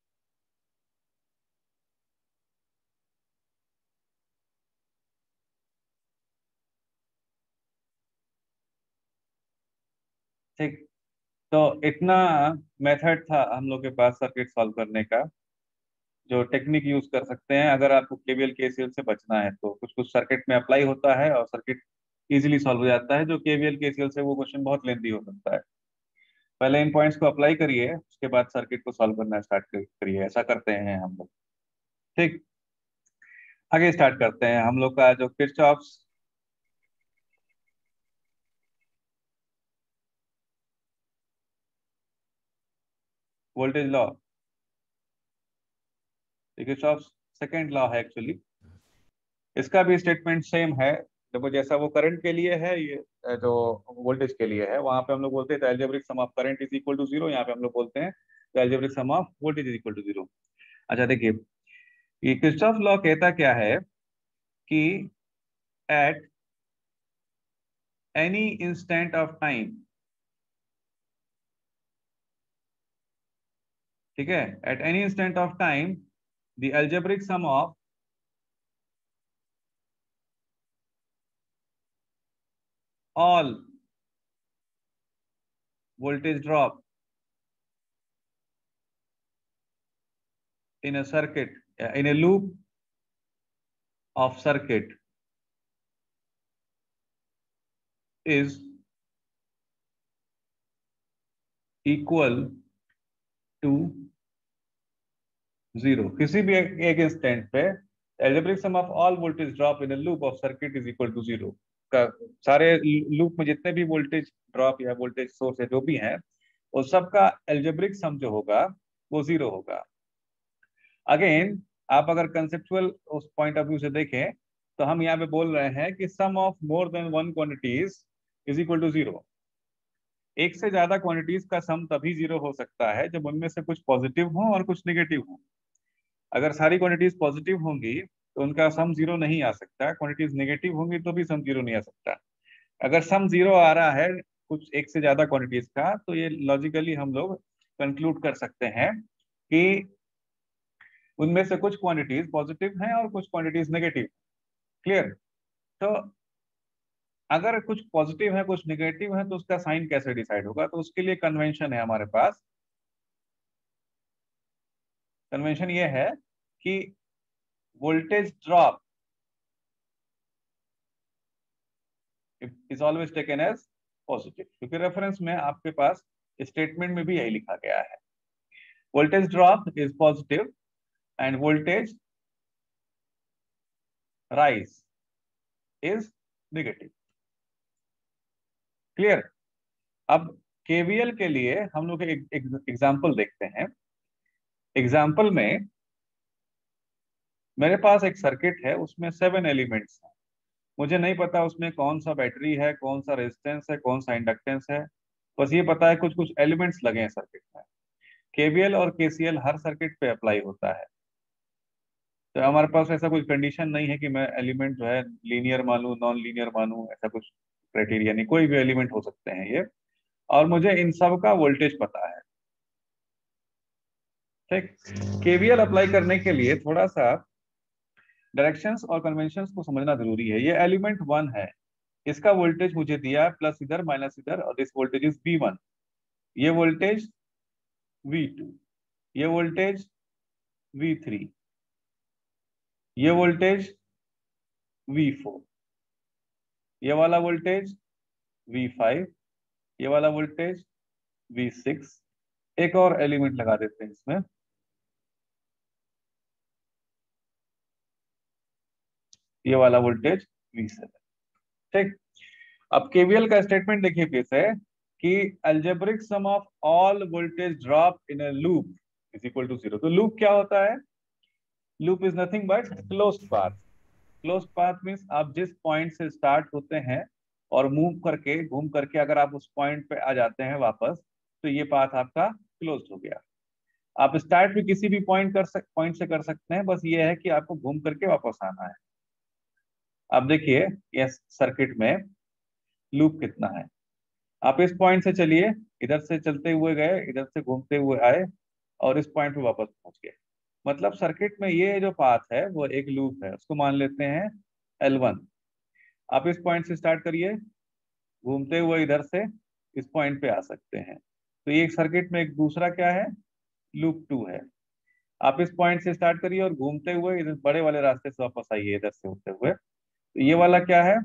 ठीक, तो इतना मेथड था हम लोग के पास सर्किट सॉल्व करने का, जो टेक्निक यूज कर सकते हैं अगर आपको केवीएल केसीएल से बचना है। तो कुछ कुछ सर्किट में अप्लाई होता है और सर्किट इजीली सॉल्व हो जाता है। जो केवीएल केसीएल से वो क्वेश्चन बहुत लेंथी हो सकता है। पहले इन पॉइंट्स को अप्लाई करिए, उसके बाद सर्किट को सॉल्व करना स्टार्ट करिए। ऐसा करते हैं हम लोग। ठीक, आगे स्टार्ट करते हैं हम लोग का जो Kirchhoff's voltage law, Kirchhoff's second law है एक्चुअली। इसका भी स्टेटमेंट सेम है, देखो जैसा वो करंट के लिए है, ये जो वोल्टेज के लिए है। वहां पे हम लोग बोलते हैं algebraic sum of current is equal to zero, यहाँ पे हम लोग बोलते हैं algebraic sum of voltage is equal to zero. अच्छा देखिए, ये किरचॉफ लॉ कहता क्या है कि at any instant of time, ठीक है, at any instant of time the algebraic sum of all voltage drop in a circuit, in a loop of circuit is equal to zero। किसी भी एक, एक इंस्टेंट पे algebraic sum of all voltage drop in a loop of circuit is equal to zero। का सारे loop में जितने भी वोल्टेज ड्रॉप या वोल्टेज सोर्स है जो भी है, वो सबका एल्जेब्रिक सम जो होगा वो जीरो होगा। अगेन आप अगर कंसेप्चुअल उस पॉइंट ऑफ व्यू से देखें तो हम यहाँ पे बोल रहे हैं कि sum of more than one quantities is equal to zero. एक से ज्यादा क्वांटिटीज का सम तभी जीरो हो सकता है जब उनमें से कुछ पॉजिटिव हो और कुछ नेगेटिव हो। अगर सारी क्वांटिटीज पॉजिटिव होंगी तो उनका सम जीरो नहीं आ सकता, क्वांटिटीज नेगेटिव होंगी तो भी सम जीरो नहीं आ सकता। अगर सम जीरो आ रहा है कुछ एक से ज्यादा क्वांटिटीज का, तो ये लॉजिकली हम लोग कंक्लूड कर सकते हैं कि उनमें से कुछ क्वांटिटीज पॉजिटिव हैं और कुछ क्वांटिटीज नेगेटिव। क्लियर? तो अगर कुछ पॉजिटिव है कुछ नेगेटिव है तो उसका साइन कैसे डिसाइड होगा? तो उसके लिए कन्वेंशन है हमारे पास। कन्वेंशन ये है कि voltage drop is always taken as positive, क्योंकि रेफरेंस में आपके पास स्टेटमेंट में भी यही लिखा गया है। Voltage drop is positive and voltage rise is negative. Clear? अब केवीएल के लिए हम लोग एक एग्जांपल देखते हैं। एग्जांपल में मेरे पास एक सर्किट है, उसमें सेवन एलिमेंट्स हैं, मुझे नहीं पता उसमें कौन सा बैटरी है, कौन सा रेजिस्टेंस है, कौन सा इंडक्टेंस है, बस ये पता है कुछ कुछ एलिमेंट्स लगे हैं सर्किट में। केवीएल और केसीएल हर सर्किट पे अप्लाई होता है, तो हमारे पास ऐसा कोई कंडीशन नहीं है कि मैं एलिमेंट जो है लीनियर मानूं, नॉन लीनियर मानूं, ऐसा कुछ क्राइटेरिया नहीं, कोई भी एलिमेंट हो सकते हैं ये, और मुझे इन सब का वोल्टेज पता है। ठीक, केवीएल अप्लाई करने के लिए थोड़ा सा डायरेक्शंस और कन्वेंशंस को समझना जरूरी है। ये एलिमेंट वन है, इसका वोल्टेज मुझे दिया है प्लस इधर माइनस इधर, और this voltage is V one, ये वोल्टेज वी टू, ये वोल्टेज वी थ्री, ये वोल्टेज वी फोर, ये वाला वोल्टेज वी फाइव, ये वाला वोल्टेज वी सिक्स, एक और एलिमेंट लगा देते हैं इसमें, ये वाला वोल्टेज वी सेवन। ठीक, अब केवीएल का स्टेटमेंट देखिए फिर से कि algebraic sum of all voltage drop in a loop is equal to zero. तो लूप क्या होता है? Loop is nothing but closed path. Closed path means आप जिस पॉइंट से स्टार्ट होते हैं और मूव करके घूम करके अगर आप उस पॉइंट पे आ जाते हैं वापस, तो ये पाथ आपका क्लोज हो गया। आप स्टार्ट भी किसी भी पॉइंट कर सक पॉइंट से कर सकते हैं, बस ये है कि आपको घूम करके वापस आना है। अब देखिए ये सर्किट में लूप कितना है। आप इस पॉइंट से चलिए, इधर से चलते हुए गए, इधर से घूमते हुए आए और इस पॉइंट पे वापस पहुंच गए, मतलब सर्किट में ये जो पाथ है वो एक लूप है, उसको मान लेते हैं एल वन। आप इस पॉइंट से स्टार्ट करिए, घूमते हुए इधर से इस पॉइंट पे आ सकते हैं, तो ये सर्किट में एक दूसरा क्या है, लूप टू है। आप इस पॉइंट से स्टार्ट करिए और घूमते हुए इधर बड़े वाले रास्ते से वापस आइए इधर से होते हुए, तो ये वाला क्या है,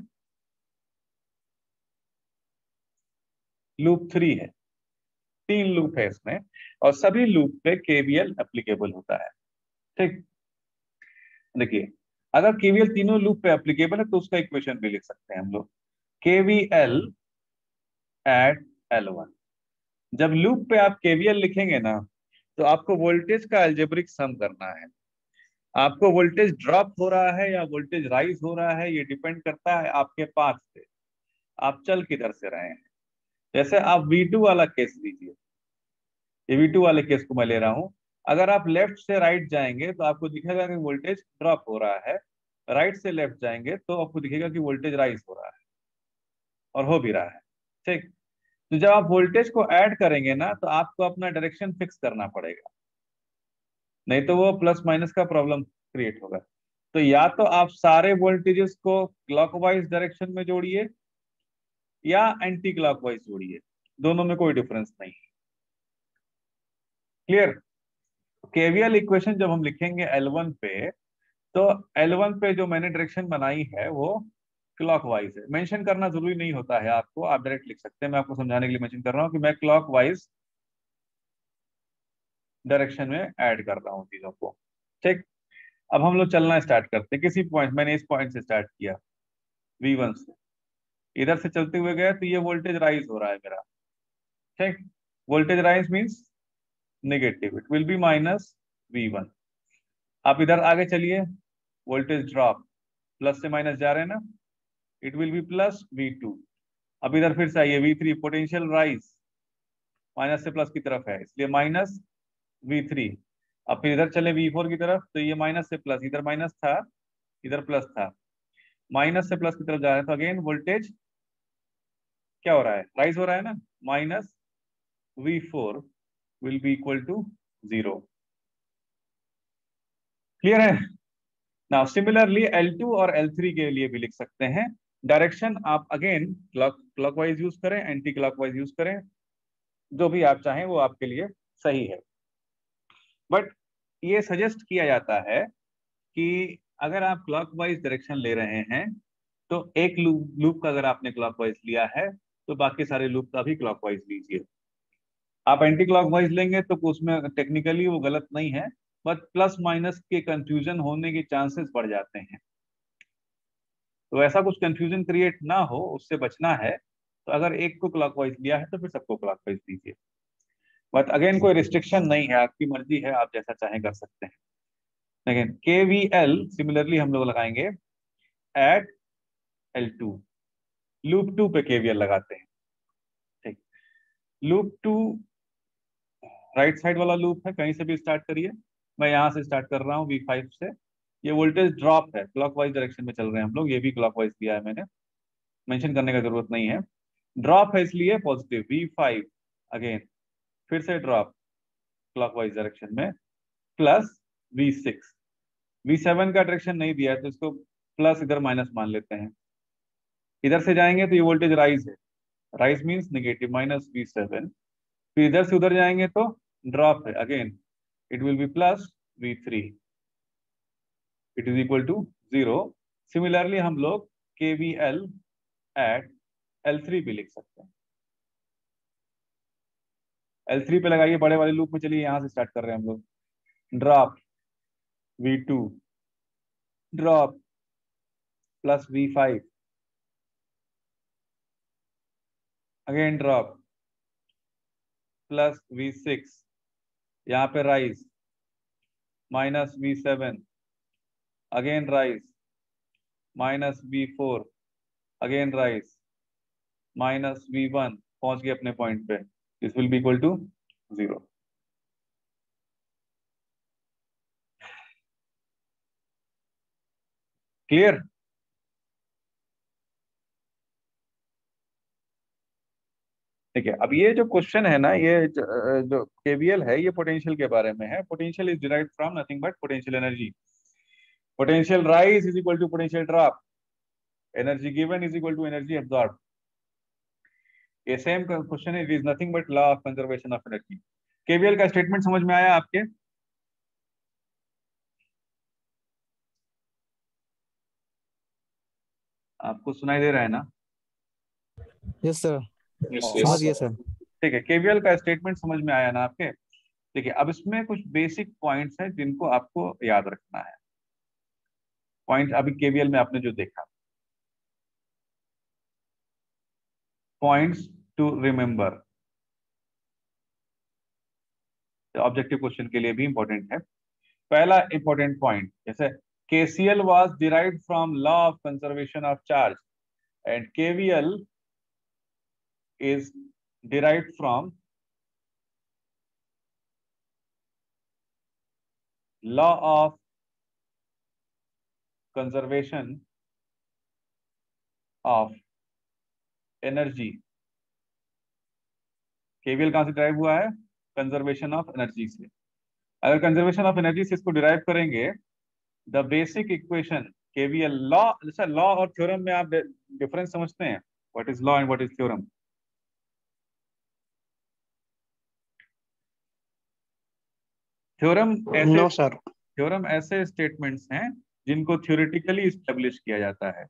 लूप थ्री है। तीन लूप है इसमें और सभी लूप पे केवीएल एप्लीकेबल होता है। ठीक, देखिए अगर केवीएल तीनों लूप पे एप्लीकेबल है तो उसका इक्वेशन भी लिख सकते हैं हम लोग, केवीएल एट एल वन। जब लूप पे आप केवीएल लिखेंगे ना, तो आपको वोल्टेज का अलजेब्रिक सम करना है। आपको वोल्टेज ड्रॉप हो रहा है या वोल्टेज राइज हो रहा है, ये डिपेंड करता है आपके पाथ पे, आप चल किधर से रहे हैं। जैसे आप वी टू वाला केस लीजिए, ये वी टू वाले केस को मैं ले रहा हूं। अगर आप लेफ्ट से राइट जाएंगे तो आपको दिखेगा कि वोल्टेज ड्रॉप हो रहा है, राइट से लेफ्ट जाएंगे तो आपको दिखेगा कि वोल्टेज राइज हो रहा है, और हो भी रहा है। ठीक, तो जब आप वोल्टेज को ऐड करेंगे ना, तो आपको अपना डायरेक्शन फिक्स करना पड़ेगा, नहीं तो वो प्लस माइनस का प्रॉब्लम क्रिएट होगा। तो या तो आप सारे वोल्टेजेस को क्लॉकवाइज डायरेक्शन में जोड़िए या एंटी क्लॉकवाइज जोड़िए, दोनों में कोई डिफरेंस नहीं है। क्लियर? केवीएल इक्वेशन जब हम लिखेंगे एल वन पे, तो एल वन पे जो मैंने डायरेक्शन बनाई है वो क्लॉकवाइज है। मेंशन करना जरूरी नहीं होता है आपको, आप डायरेक्ट लिख सकते हैं, मैं आपको समझाने के लिए मेंशन कर रहा हूँ कि मैं क्लॉकवाइज डायरेक्शन में ऐड कर रहा हूँ चीजों को। ठीक, अब हम लोग चलना स्टार्ट करते हैं किसी पॉइंट, मैंने इस पॉइंट से स्टार्ट किया वी वन से, इधर से चलते हुए गया तो ये वोल्टेज राइज हो रहा है मेरा। ठीक, voltage rise means negative, it will be minus V one. आप इधर आगे चलिए, वोल्टेज ड्रॉप, प्लस से माइनस जा रहे हैं ना, it will be plus V two. अब इधर फिर से आइए V three, potential rise, minus से प्लस की तरफ है इसलिए माइनस वी थ्री। अब फिर इधर चले वी फोर की तरफ, तो ये माइनस से प्लस, इधर माइनस था इधर प्लस था, माइनस से प्लस की तरफ जा रहे हैं तो अगेन वोल्टेज क्या हो रहा है, राइज हो रहा है ना, minus V four will be equal to zero. Clear है? नाउ सिमिलरली एल टू और एल थ्री के लिए भी लिख सकते हैं। डायरेक्शन आप अगेन क्लॉक क्लॉकवाइज यूज करें, एंटी क्लॉकवाइज यूज करें, जो भी आप चाहें वो आपके लिए सही है। बट ये सजेस्ट किया जाता है कि अगर आप क्लॉकवाइज डायरेक्शन ले रहे हैं तो एक लूप लूप का अगर आपने क्लॉकवाइज लिया है तो बाकी सारे लूप का भी क्लॉकवाइज लीजिए। आप एंटी क्लॉकवाइज लेंगे तो उसमें टेक्निकली वो गलत नहीं है, बट प्लस माइनस के कंफ्यूजन होने के चांसेस बढ़ जाते हैं, तो ऐसा कुछ कंफ्यूजन क्रिएट ना हो, उससे बचना है। तो अगर एक को क्लॉकवाइज लिया है तो फिर सबको क्लॉकवाइज लीजिए, बट अगेन कोई रिस्ट्रिक्शन नहीं है, आपकी मर्जी है, आप जैसा चाहें कर सकते हैं। लेकिन के वी एल सिमिलरली हम लोग लगाएंगे at L two, loop two पे के वी एल लगाते हैं। ठीक, लूप टू राइट साइड वाला लूप है, कहीं से भी स्टार्ट करिए। मैं यहाँ से स्टार्ट कर रहा हूँ वी फाइव से। ये वोल्टेज ड्रॉप है, क्लॉकवाइज डायरेक्शन में चल रहे हैं हम लोग, ये भी क्लॉकवाइज किया है मैंने, मेंशन करने का जरूरत नहीं है। ड्रॉप है इसलिए पॉजिटिव, वी फाइव अगेन फिर से ड्रॉप क्लॉकवाइज डायरेक्शन में, plus V six. V seven का डायरेक्शन नहीं दिया है तो इसको प्लस इधर माइनस मान लेते हैं। इधर से जाएंगे तो ये वोल्टेज राइज है, rise means negative, minus V seven. फिर इधर से उधर जाएंगे तो ड्रॉप है, again it will be plus V three, it is equal to zero. Similarly हम लोग KVL at L three भी लिख सकते हैं। एल थ्री पे लगाइए, बड़े वाले लूप में चलिए, यहां से स्टार्ट कर रहे हैं हम लोग। Drop V two, drop plus V five, again drop plus V six, यहाँ पे rise minus V seven, again rise minus V four, again rise minus V one, पहुंच गए अपने पॉइंट पे। This will be equal to zero. Clear? ठीक है, अब ये जो क्वेश्चन है ना, ये जो, जो केवीएल है, ये पोटेंशियल के बारे में है। Potential is derived from nothing but potential energy. Potential rise is equal to potential drop, energy given is equal to energy absorb. ये सेम क्वेश्चन है, it is nothing but law of conservation of energy. KVL का statement समझ में आया आपके? आपको सुनाई दे रहा है ना? यस सर, Yes, समझ yes. गया सर। ठीक है, केवीएल का स्टेटमेंट समझ में आया ना आपके? देखिए, अब इसमें कुछ बेसिक पॉइंट्स हैं जिनको आपको याद रखना है। पॉइंट अभी केवीएल में आपने जो देखा, points to remember, objective question के लिए भी इंपॉर्टेंट है। पहला इंपॉर्टेंट पॉइंट, जैसे KCL was derived from law of conservation of charge and KVL is derived from law of conservation of energy. KVL कहां से डिराइव हुआ है? कंजर्वेशन ऑफ एनर्जी से। अगर कंजर्वेशन ऑफ एनर्जी से इसको डिराइव करेंगे, the basic equation KVL law, अच्छा लॉ और थ्योरम में आप डिफरेंस समझते हैं? What is law and what is theorem? Theorem ऐसे नो सर। थ्योरम ऐसे स्टेटमेंट्स हैं जिनको थ्योरेटिकली स्टेब्लिश किया जाता है।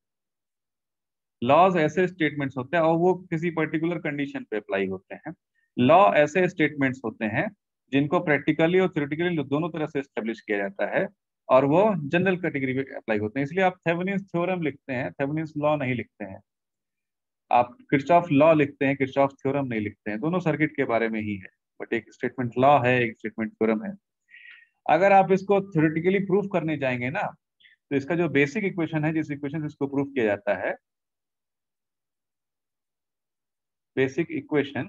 लॉज ऐसे स्टेटमेंट्स होते हैं और वो किसी पर्टिकुलर कंडीशन पे अप्लाई होते हैं। लॉ ऐसे स्टेटमेंट्स होते हैं जिनको प्रैक्टिकली और थ्योरेटिकली दोनों तरह से स्टेब्लिश किया जाता है और वो जनरल कैटेगरी में अप्लाई होते हैं। इसलिए आप थेवेनिन्स थ्योरम लिखते हैं, थेवेनिन्स लॉ नहीं लिखते हैं। आप किरचॉफ लॉ लिखते हैं, किरचॉफ थ्योरम नहीं लिखते हैं। दोनों सर्किट के बारे में ही है, बट एक स्टेटमेंट लॉ है, एक स्टेटमेंट थ्योरम है। अगर आप इसको थ्योरेटिकली प्रूफ करने जाएंगे ना, तो इसका जो बेसिक इक्वेशन है, जिस इक्वेशन से इसको प्रूफ किया जाता है, बेसिक इक्वेशन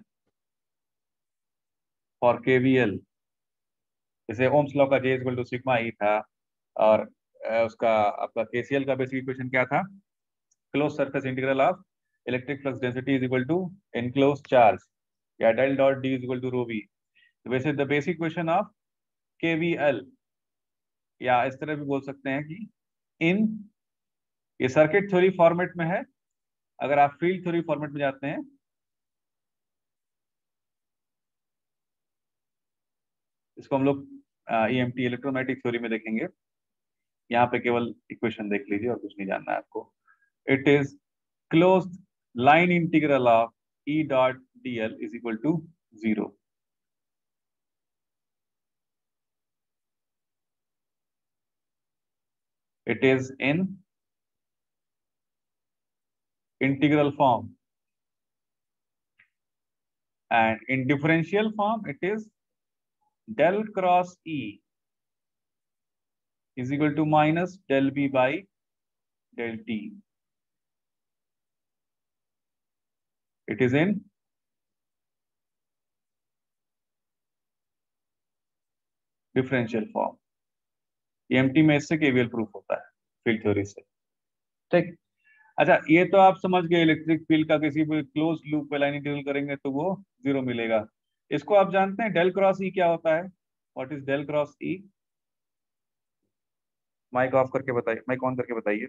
फॉर केवीएल, जैसे ओम्स लॉ का J equal to sigma E था, और उसका आपका केसीएल का बेसिक इक्वेशन क्या था? Close surface integral of electric flux density is equal to enclose charge, या del dot D is equal to rho V. वैसे the basic equation of KVL, या इस तरह भी बोल सकते हैं कि इन, ये सर्किट थ्योरी फॉर्मेट में है। अगर आप फील्ड थ्योरी फॉर्मेट में जाते हैं, इसको हम लोग ईएमटी इलेक्ट्रोमैग्नेटिक थ्योरी में देखेंगे। यहाँ पे केवल इक्वेशन देख लीजिए और कुछ नहीं जानना है आपको। It is closed line integral of E dot DL is equal to zero. It is in integral form, and in differential form it is del cross E is equal to minus del B by del T. It is in differential form. एमटी में इससे KVL proof होता है field theory से। ठीक, अच्छा ये तो आप समझ गए, इलेक्ट्रिक फील्ड का किसी भी क्लोज लूप पे लाइन इंटीग्रल करेंगे तो वो जीरो मिलेगा। इसको आप जानते हैं डेल क्रॉस ई क्या होता है? What is del cross E? Mike off करके बताइए, माइक ऑन करके बताइए।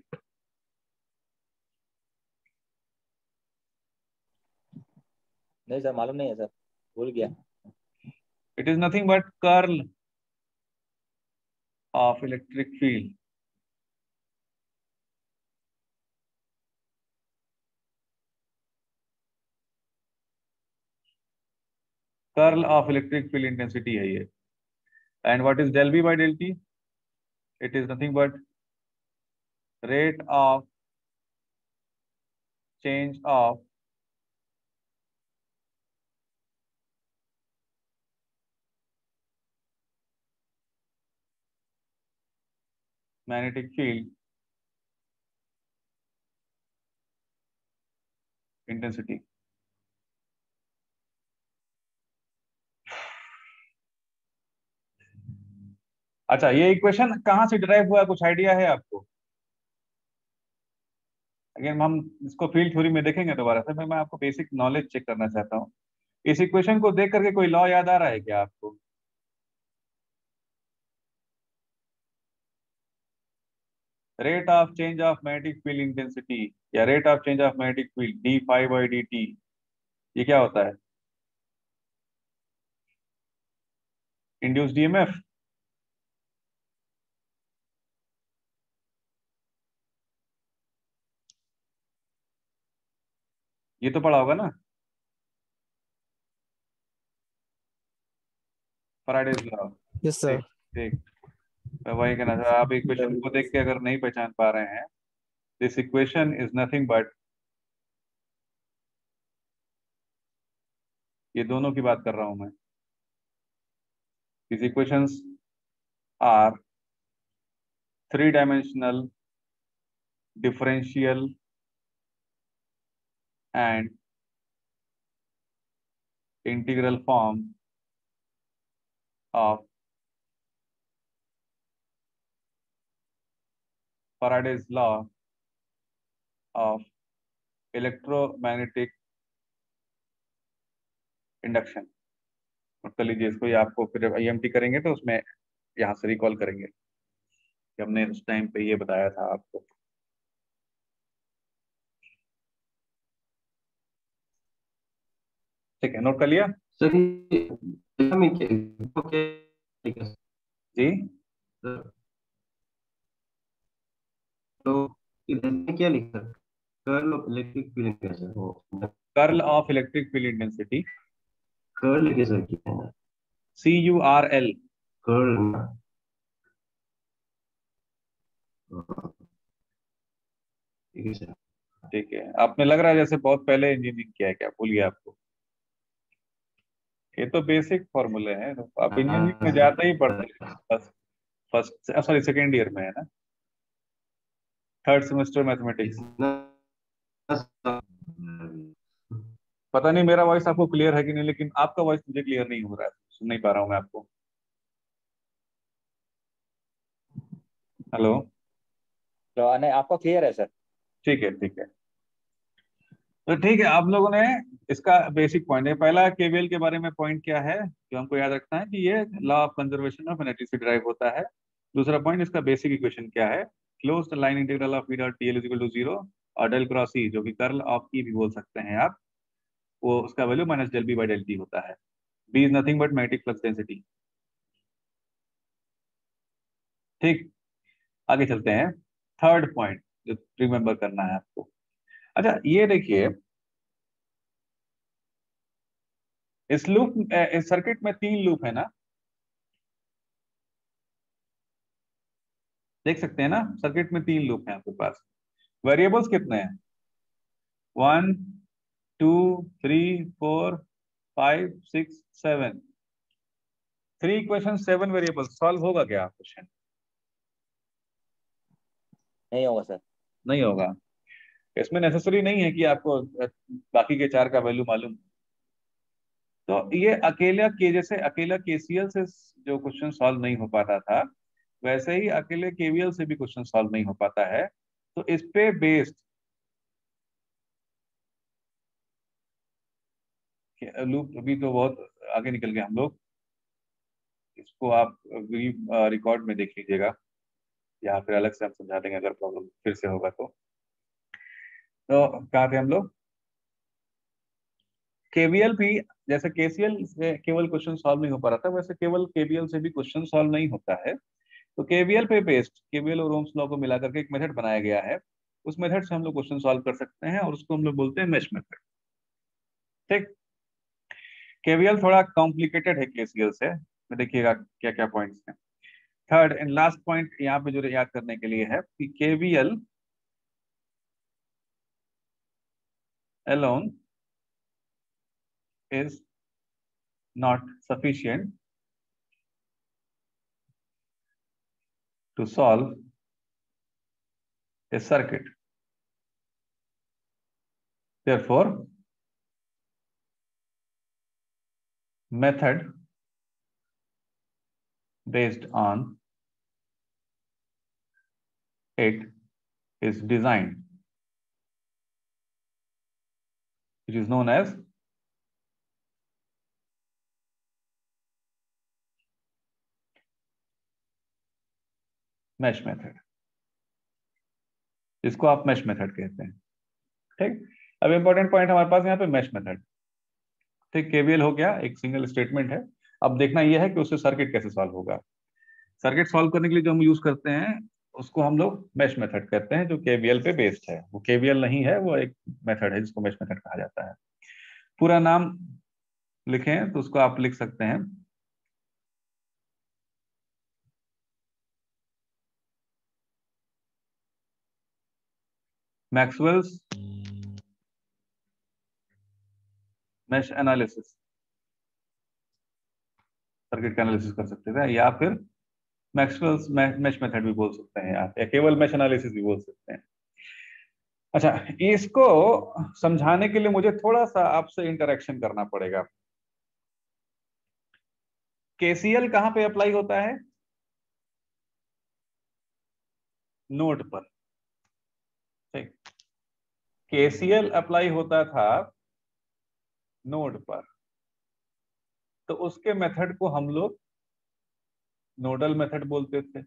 नहीं सर, मालूम नहीं है सर, भूल गया। It is nothing but curl of electric field. Curl of electric field intensity है ये। And what is del B by del T? It is nothing but rate of change of magnetic field intensity। अच्छा ये equation कहां से derive हुआ, कुछ idea है आपको? अगर हम इसको फील्ड थ्योरी में देखेंगे दोबारा से, मैं आपको बेसिक नॉलेज चेक करना चाहता हूँ। इस इक्वेशन को देख करके कोई लॉ याद आ रहा है क्या आपको? Rate of change of magnetic field intensity या rate of change of magnetic field D five by D T, ये क्या होता है? Induced EMF. ये तो पढ़ा होगा ना, फैराडेज लॉ। Yes sir. ठीक, मैं वही कहना चाह, आप इक्वेशन को देख के अगर नहीं पहचान पा रहे हैं, this equation is nothing but, ये दोनों की बात कर रहा हूं मैं। These equations are three-dimensional, differential, and integral form of Faraday's law of electromagnetic induction। Note कर लीजिए इसको, ये आपको फिर आईएमटी करेंगे तो उसमें यहाँ से रिकॉल करेंगे कि हमने उस टाइम पे ये बताया था आपको। ठीक है, नोट कर लिया सर ये में क्या क्या जी? तो इधर में क्या लिखा है? कर्ल ऑफ इलेक्ट्रिक फील्ड कैसे हो? Curl of electric field intensity, curl कैसे किया है? C U R L. Curl ना, ठीक है सर। ठीक है, आपने लग रहा है जैसे बहुत पहले इंजीनियरिंग किया है, क्या भूल गया आपको? ये तो बेसिक फॉर्मूले हैं, तो आप इंजीनियरिंग में जाते ही पढ़ते हैं। First first sorry second year में है ना, थर्ड सेमेस्टर मैथमेटिक्स। पता नहीं मेरा वॉइस आपको क्लियर है कि नहीं, लेकिन आपका वॉइस मुझे क्लियर नहीं हो रहा है, सुन नहीं पा रहा हूँ मैं आपको। हेलो, तो नहीं, आपको क्लियर है सर? ठीक है ठीक है, तो ठीक है। आप लोगों ने इसका बेसिक पॉइंट है, पहला केवीएल के बारे में पॉइंट क्या है जो हमको याद रखना है कि ये law of conservation of energy से ड्राइव होता है। दूसरा पॉइंट, इसका बेसिक इक्वेशन क्या है? Closed line integral of E dot D L is equal to zero और डेल क्रॉस ई, जो कि कर्ल ऑफ ई भी बोल सकते हैं आप, वो उसका value minus del B by del T होता है। B is nothing but magnetic flux density. ठीक, आगे चलते हैं। थर्ड पॉइंट जो रिमेंबर करना है आपको, अच्छा ये देखिए, इस लूप इस सर्किट में तीन लूप है ना, देख सकते हैं ना, सर्किट में तीन लूप हैं आपके पास। वेरिएबल्स कितने हैं? One two three four five six seven, three equation seven variables. Solve होगा क्या क्वेश्चन? नहीं होगा सर। नहीं होगा। इसमें नेसेसरी नहीं है कि आपको बाकी के चार का वैल्यू मालूम। तो ये अकेला के जैसे अकेला केसीएल से जो क्वेश्चन सॉल्व नहीं हो पाता था, वैसे ही अकेले केवीएल से भी क्वेश्चन सॉल्व नहीं हो पाता है। तो इस पे बेस्ड लूप अभी तो बहुत आगे निकल गए हम लोग, इसको आप रिकॉर्ड में देख लीजिएगा या फिर अलग से हम समझा देंगे अगर प्रॉब्लम फिर से होगा तो। तो कहाँ थे हम लोग? केवीएल भी जैसे केसीएल से केवल क्वेश्चन सॉल्व नहीं हो पा रहा था, वैसे केवल केवीएल से भी क्वेश्चन सॉल्व नहीं होता है। तो केवीएल पे बेस्ड केवीएल और ओम्स लॉ को मिलाकर के एक मेथड बनाया गया है, उस मेथड से हम लोग क्वेश्चन सॉल्व कर सकते हैं और उसको हम लोग बोलते हैं मेश मेथड। ठीक, केवीएल थोड़ा कॉम्प्लिकेटेड है केसीएल से, तो देखिएगा क्या क्या पॉइंट्स हैं। थर्ड एंड लास्ट पॉइंट यहाँ पे जो याद करने के लिए है कि KVL alone is not sufficient to solve a circuit. Therefore, method based on it is designed, which is known as mesh method, जिसको आप mesh method कहते हैं। ठीक, अब इंपॉर्टेंट पॉइंट हमारे पास यहाँ पे mesh method। ठीक, केवीएल हो गया, एक सिंगल स्टेटमेंट है। अब देखना यह है कि उससे सर्किट कैसे सॉल्व होगा। सर्किट सॉल्व करने के लिए जो हम यूज करते हैं उसको हम लोग मेश मेथड कहते हैं, जो केवीएल पे बेस्ड है। वो केवीएल नहीं है, वो एक मेथड है जिसको मेश मेथड कहा जाता है। पूरा नाम लिखें तो उसको आप लिख सकते हैं मैक्सवेल्स मेश एनालिसिस। सर्किट का एनालिसिस कर सकते थे, या फिर मैक्सवेल्स मेश मेथड भी बोल सकते हैं आप, या केवल मेश एनालिसिस भी बोल सकते हैं। अच्छा, इसको समझाने के लिए मुझे थोड़ा सा आपसे इंटरेक्शन करना पड़ेगा। केसीएल कहां पे अप्लाई होता है? नोड पर। ठीक, केसीएल अप्लाई होता था नोड पर, तो उसके मेथड को हम लोग नोडल मेथड बोलते थे।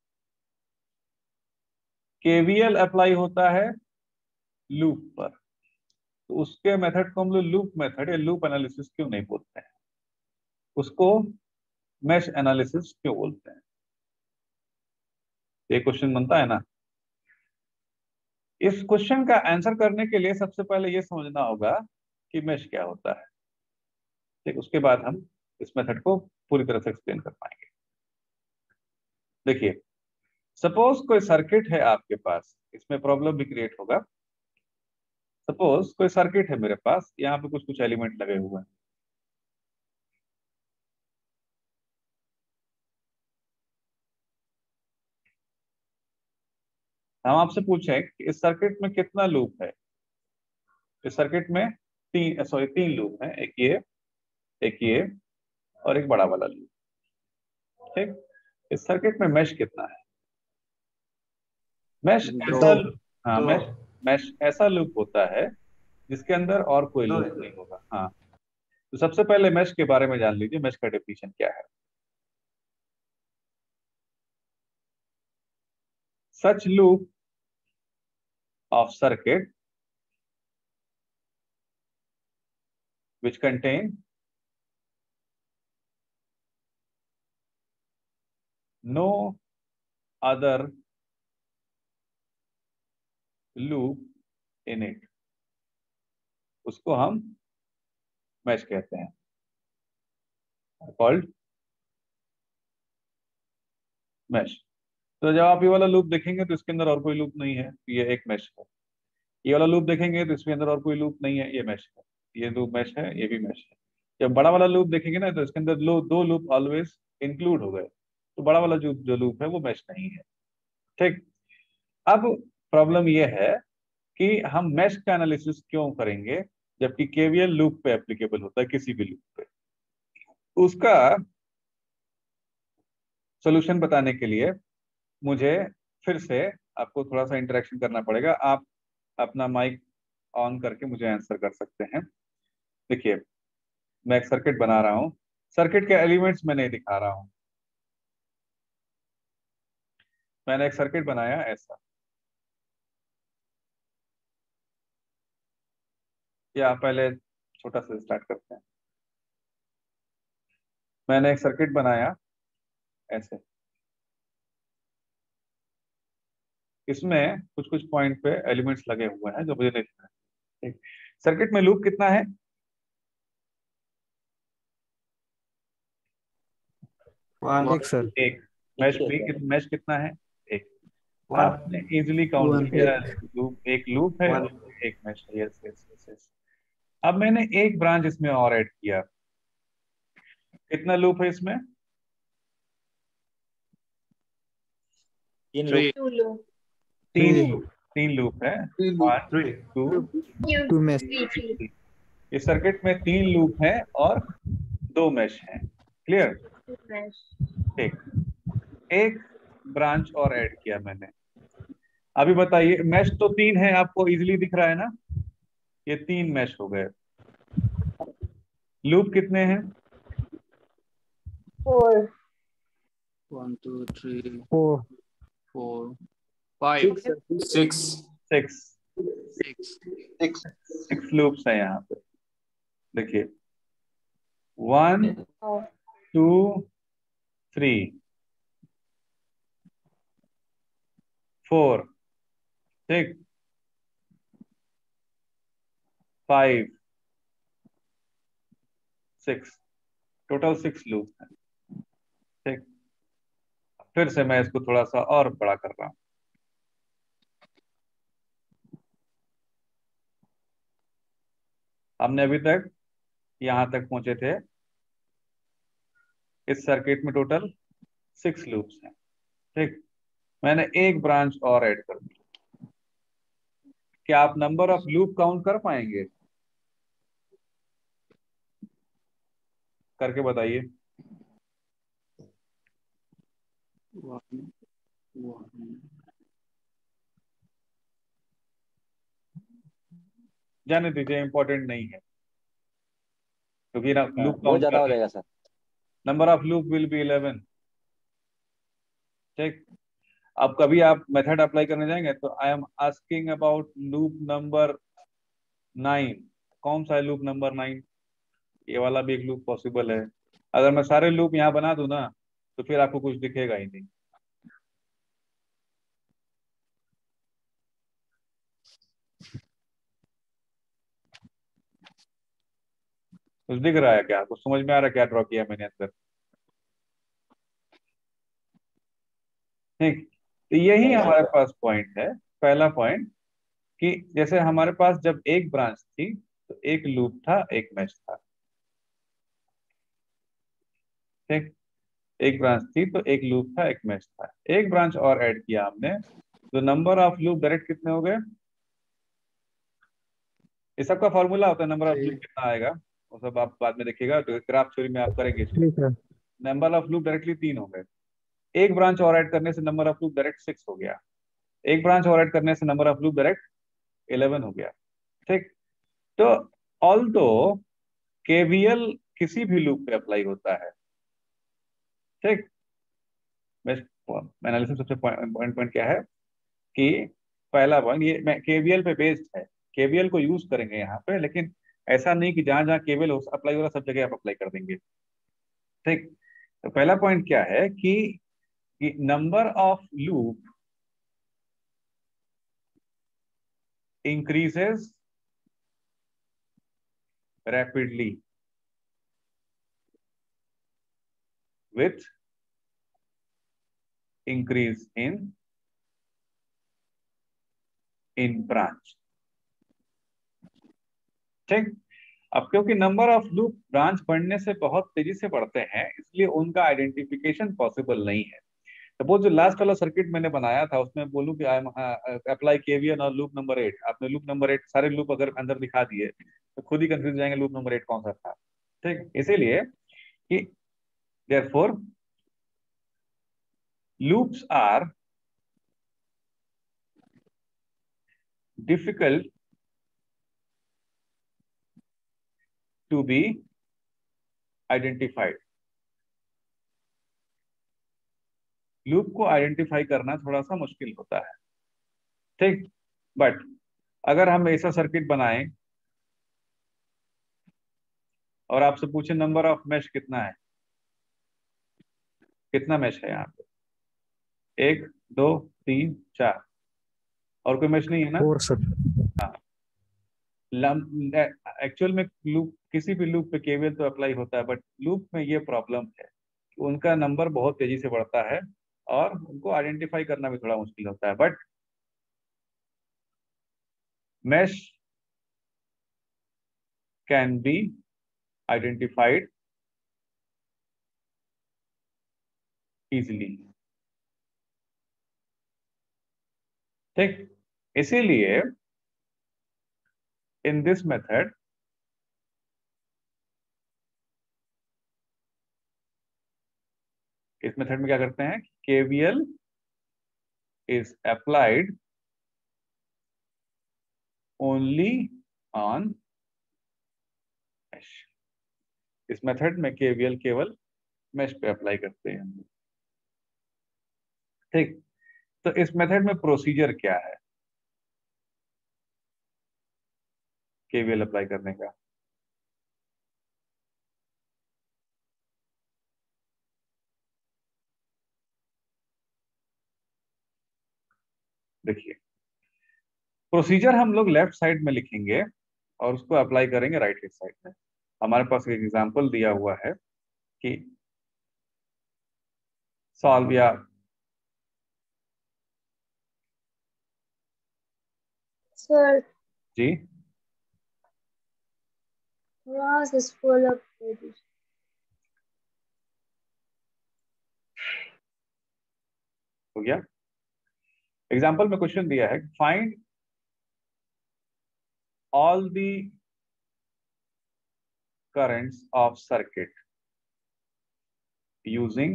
केवीएल अप्लाई होता है लूप पर, तो उसके मेथड को हम लोग लूप मेथड या लूप एनालिसिस क्यों नहीं बोलते हैं, उसको मेश एनालिसिस क्यों बोलते हैं? ये क्वेश्चन बनता है ना। इस क्वेश्चन का आंसर करने के लिए सबसे पहले ये समझना होगा कि मेश क्या होता है। ठीक, उसके बाद हम इस मेथड को पूरी तरह से एक्सप्लेन कर पाएंगे। देखिए, सपोज कोई सर्किट है आपके पास, इसमें प्रॉब्लम भी क्रिएट होगा। सपोज कोई सर्किट है मेरे पास, यहाँ पे कुछ कुछ एलिमेंट लगे हुए हैं। हम आपसे पूछें कि इस सर्किट में कितना लूप है। इस सर्किट में तीन सॉरी तीन लूप हैं, एक ये, एक ये और एक बड़ा वाला लूप। ठीक, इस सर्किट में मेश कितना है? मेश ऐसा हाँ तो, मेश मेश ऐसा लूप होता है जिसके अंदर और कोई तो, लूप नहीं होगा। हाँ, तो सबसे पहले मेश के बारे में जान लीजिए, मेश का डेफिनेशन क्या है। Such loop of circuit which contain no other loop in it, उसको हम मैश कहते हैं, कॉल्ड मैश। तो जब आप ये वाला लूप देखेंगे तो इसके अंदर और कोई लूप नहीं है, तो ये एक मैश है। ये वाला लूप देखेंगे तो इसके अंदर और कोई लूप नहीं है, ये मैश है। ये लूप मैश है, ये भी मैश है। जब बड़ा वाला लूप देखेंगे ना तो इसके अंदर लो, दो लूप ऑलवेज इंक्लूड हो गए, तो बड़ा वाला जो जो लूप है वो मैश नहीं है। ठीक, अब प्रॉब्लम यह है कि हम मैश का एनालिसिस क्यों करेंगे जबकि केवीएल लूप पे एप्लीकेबल होता है, किसी भी लूप पे। उसका सॉल्यूशन बताने के लिए मुझे फिर से आपको थोड़ा सा इंटरेक्शन करना पड़ेगा। आप अपना माइक ऑन करके मुझे आंसर कर सकते हैं। देखिए, मैं एक सर्किट बना रहा हूं, सर्किट के एलिमेंट्स मैं नहीं दिखा रहा हूं। मैंने एक सर्किट बनाया ऐसा, या पहले छोटा सा स्टार्ट करते हैं। मैंने एक सर्किट बनाया ऐसे, इसमें कुछ कुछ पॉइंट पे एलिमेंट्स लगे हुए हैं जो मुझे नहीं दिख रहे हैं। सर्किट में लूप कितना है? एक सर। एक। मैश भी मैश कितना है? एक। आपने इजीली काउंट किया, लूप एक लूप है और एक मैश है। Yes yes yes yes. अब मैंने एक ब्रांच इसमें और ऐड किया, कितना लूप है इसमें? तीन Three. लूप टू लो तीन Three. लूप तीन लूप है। One two Two mesh. Three three three. इस सर्किट में तीन लूप हैं और दो मैश हैं। क्लियर? ठीक। एक ब्रांच और ऐड किया मैंने। अभी बताइए, मैश तो तीन है, आपको इजीली दिख रहा है ना? ये तीन मैश हो गए। लूप कितने हैं? Four One, two, three, Four. four, five, six six. six. Six loops हैं यहाँ पे। देखिए, वन टू थ्री फोर, ठीक, five, six, total six loop हैं। ठीक, फिर से मैं इसको थोड़ा सा और बड़ा कर रहा हूं। हमने अभी तक यहां तक पहुंचे थे, इस सर्किट में टोटल सिक्स लूप्स हैं। ठीक, मैंने एक ब्रांच और ऐड कर दी। क्या आप नंबर ऑफ लूप काउंट कर पाएंगे? करके बताइए। One, one. जाने दीजिए, इंपॉर्टेंट नहीं है, क्योंकि ना लूप बहुत काउंट ज्यादा कर हो रहे जाएगा सर। Number of loop will be eleven. ठीक, अब कभी आप मेथड अप्लाई करने जाएंगे तो I am asking about loop number nine. कौन सा है लूप नंबर नाइन? ये वाला भी एक लूप पॉसिबल है। अगर मैं सारे लूप यहाँ बना दूं ना तो फिर आपको कुछ दिखेगा ही नहीं। कुछ दिख रहा है क्या? कुछ समझ में आ रहा है क्या ड्रॉ किया मैंने अंदर? ठीक, तो यही हमारे पास पॉइंट है। पहला पॉइंट कि जैसे हमारे पास जब एक ब्रांच थी तो एक लूप था, एक मैश था। ठीक, एक ब्रांच थी तो एक लूप था, एक मैश था। एक ब्रांच और ऐड किया हमने, तो नंबर ऑफ लूप डायरेक्ट कितने हो गए? इस सबका फॉर्मूला होता है, नंबर ऑफ लूप कितना आएगा वो सब आप बाद में देखिएगा, तो ग्राफ थ्योरी में आप करेंगे। Three sir. Number of loop directly तीन हो गए। एक ब्रांच और ऐड करने से number of loop direct six हो गया। एक ब्रांच और ऐड करने से number of loop direct eleven हो गया। ठीक, तो ऑल्दो केवीएल किसी भी लूप पे अप्लाई होता है। ठीक, एनालिसिस सबसे पॉइंट पॉइंट क्या है कि पहला पॉइंट ये मैं केवीएल पे बेस्ड है, केवीएल को यूज करेंगे यहाँ पे, लेकिन ऐसा नहीं कि जहां जहां केवीएल अप्लाई हो रहा सब जगह आप अप्लाई कर देंगे। ठीक, तो पहला पॉइंट क्या है कि number of loop increases rapidly with increase in in branch। ठीक, अब क्योंकि नंबर ऑफ लूप ब्रांच बढ़ने से बहुत तेजी से बढ़ते हैं, इसलिए उनका आइडेंटिफिकेशन पॉसिबल नहीं है। सपोज जो लास्ट वाला सर्किट मैंने बनाया था उसमें बोलूं कि आई एम अप्लाई केवीएल और लूप नंबर एट, आपने लूप नंबर एट सारे लूप अगर अंदर दिखा दिए तो खुद ही कंफ्यूज जाएंगे लूप नंबर एट कौन सा था। ठीक, इसीलिए कि therefore loops are difficult to be identified. Loop को आइडेंटिफाई करना थोड़ा सा मुश्किल होता है। ठीक, बट अगर हम ऐसा सर्किट बनाएं और आपसे पूछे नंबर ऑफ मैश कितना है, कितना मैश है यहाँ पे, एक दो तीन चार, और कोई मैश नहीं है ना? Four sir. हाँ, एक्चुअल में लूप, किसी भी लूप पे केवीएल तो अप्लाई होता है, बट लूप में ये प्रॉब्लम है कि उनका नंबर बहुत तेजी से बढ़ता है और उनको आइडेंटिफाई करना भी थोड़ा मुश्किल होता है। But mesh can be identified easily. ठीक, इसीलिए in this method इस मेथड में क्या करते हैं, KVL is applied only on mesh. इस मेथड में केवीएल केवल मेश पे अप्लाई करते हैं। ठीक, तो इस मेथड में प्रोसीजर क्या है केवीएल अप्लाई करने का? देखिए, प्रोसीजर हम लोग लेफ्ट साइड में लिखेंगे और उसको अप्लाई करेंगे राइट हैंड साइड में। हमारे पास एक एग्जांपल दिया हुआ है कि सॉल्व या सर जी class is full of pages. हो गया। एग्जांपल में क्वेश्चन दिया है, find all the currents of circuit using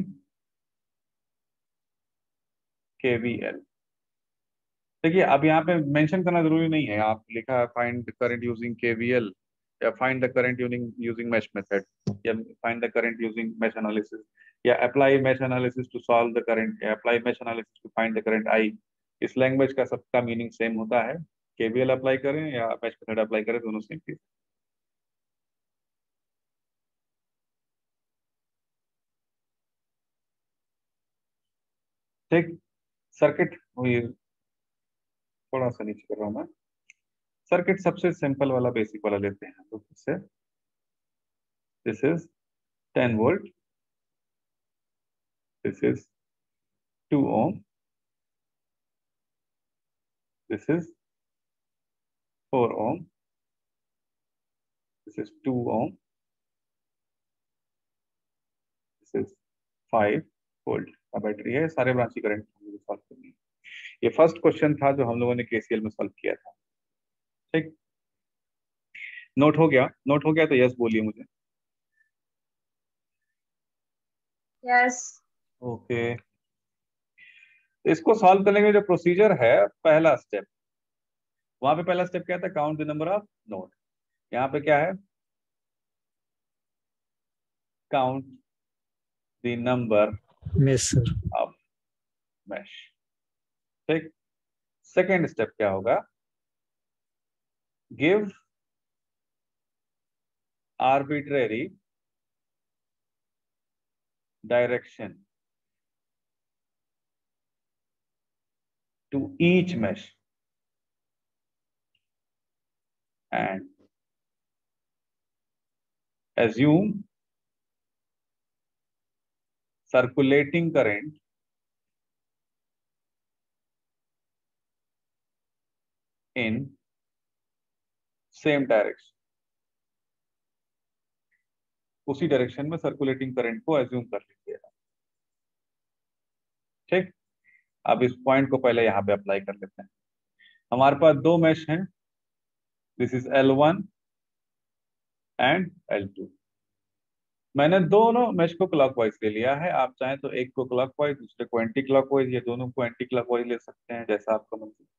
KVL. देखिए, अब यहाँ पे मेंशन करना जरूरी नहीं है, आप लिखा है फाइंड करंट यूजिंग केवीएल या find the current using using mesh method या find the current using mesh analysis या apply mesh analysis to solve the current या apply mesh analysis to find the current I. इस language का सबका meaning same होता है, KVL apply करें या मैश मेथड अप्लाई करें, दोनों सेम चीज। ठीक, सर्किट हुई, थोड़ा सा नीचे कर रहा हूं मैं। सर्किट सबसे सिंपल वाला बेसिक वाला लेते हैं, तो इससे this is ten volt, this is two ohm, this is four ohm, this is two ohm, this is five volt का बैटरी है। सारे ब्रांच की करंट सॉल्व करनी है। ये फर्स्ट क्वेश्चन था जो हम लोगों ने केसीएल में सॉल्व किया था। ठीक, नोट हो गया? नोट हो गया तो यस बोलिए मुझे। यस। ओके, इसको सॉल्व करने के जो प्रोसीजर है, पहला स्टेप, वहां पे पहला स्टेप क्या था, count the number of node. यहाँ पे क्या है, count the number mesh sir. Of mesh. ठीक, सेकेंड स्टेप क्या होगा, give arbitrary direction to each mesh and assume circulating current in same direction। उसी डायरेक्शन में सर्कुलेटिंग करंट को एज्यूम कर लीजिएगा। ठीक, अब इस पॉइंट को पहले यहाँ पे अप्लाई कर लेते हैं। हमारे पास दो मेश हैं, this is L one and L two. मैंने दोनों मेश को क्लॉकवाइज ले लिया है, आप चाहें तो एक को क्लॉकवाइज दूसरे को एंटी क्लॉकवाइज, या दोनों को एंटी क्लॉकवाइज ले सकते हैं, जैसा आपका मन करे।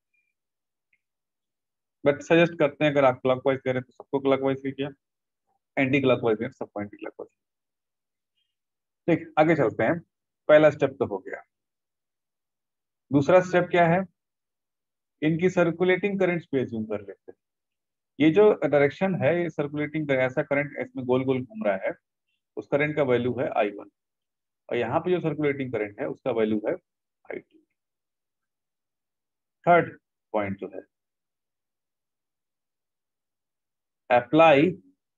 बट सजेस्ट करते हैं अगर आप क्लॉकवाइज करें तो सबको क्लॉकवाइज कीजिए, एंटी क्लॉकवाइज करें सबको एंटी क्लॉकवाइज। ठीक, आगे चलते हैं। पहला स्टेप तो हो गया। दूसरा स्टेप क्या है, इनकी सर्कुलेटिंग करंट्स पे अज्यूम कर लेते हैं। ये जो डायरेक्शन है, ये सर्कुलेटिंग, ऐसा करंट इसमें गोल गोल घूम रहा है, उस करंट का वैल्यू है आई वन, और यहाँ पे जो सर्कुलेटिंग करंट है उसका वैल्यू है आई टू। थर्ड पॉइंट जो है, apply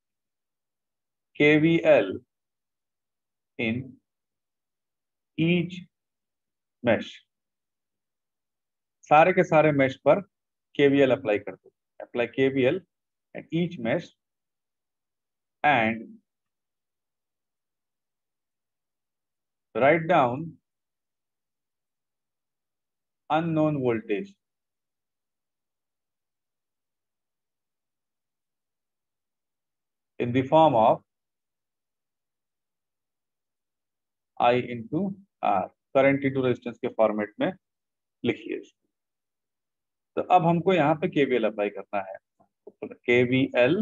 KVL in each mesh. सारे के सारे मेश पर केवीएल अप्लाई कर दो, apply KVL at each mesh and write down unknown voltage in the form of I into R, current into resistance के format में लिखिए। तो अब हमको यहाँ पे केवीएल अप्लाई करना है, KVL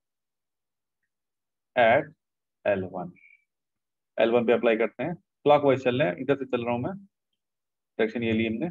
at L one, L one पे अप्लाई करते हैं। क्लॉकवाइज चल रहे हैं, इधर से चल रहा हूं मैं, डायरेक्शन ये ली हमने।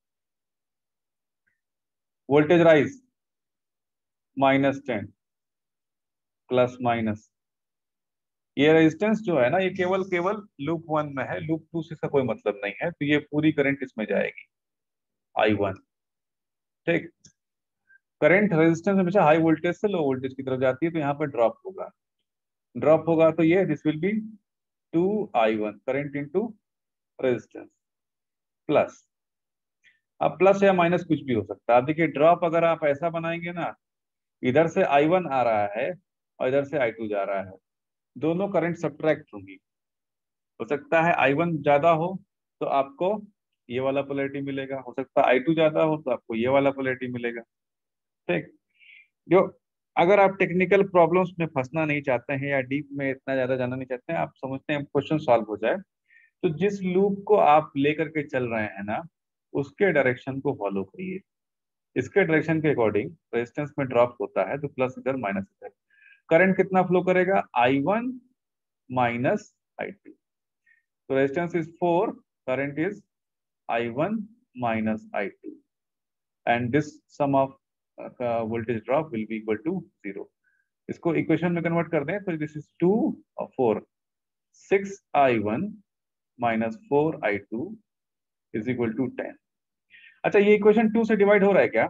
Voltage rise minus ten, plus minus. ये रेजिस्टेंस जो है ना, ये केवल केवल लूप वन में है, लूप टू से इसका कोई मतलब नहीं है, तो ये पूरी करंट इसमें जाएगी आई वन। ठीक, करंट रेजिस्टेंस हमेशा हाई वोल्टेज से लो वोल्टेज की तरफ जाती है, तो यहाँ पर ड्रॉप होगा, ड्रॉप होगा तो ये this will be two I one, current into resistance, plus. अब प्लस या माइनस कुछ भी हो सकता है। आप देखिए ड्रॉप अगर आप ऐसा बनाएंगे ना, इधर से आई वन आ रहा है और इधर से आई टू जा रहा है, दोनों करंट सब्ट्रैक्ट होंगी। हो सकता है आई वन ज्यादा हो तो आपको ये वाला पोलैरिटी मिलेगा, हो सकता है आई टू ज्यादा हो तो आपको ये वाला पोलैरिटी मिलेगा। ठीक, जो अगर आप टेक्निकल प्रॉब्लम्स में फंसना नहीं चाहते हैं या डीप में इतना ज्यादा जाना नहीं चाहते हैं, आप समझते हैं क्वेश्चन सॉल्व हो जाए, तो जिस लूप को आप लेकर के चल रहे हैं ना, उसके डायरेक्शन को फॉलो करिए। इसके डायरेक्शन के अकॉर्डिंग रेजिस्टेंस में ड्रॉप होता है तो प्लस इधर माइनस इधर, करंट कितना फ्लो करेगा, I one minus I two. तो resistance is four, current is I one minus I two, and this sum of voltage drop will be equal to zero. इसको equation में convert कर दें तो this is two और four, six I one minus four I two is equal to ten. अच्छा, ये equation to से divide हो रहा है क्या?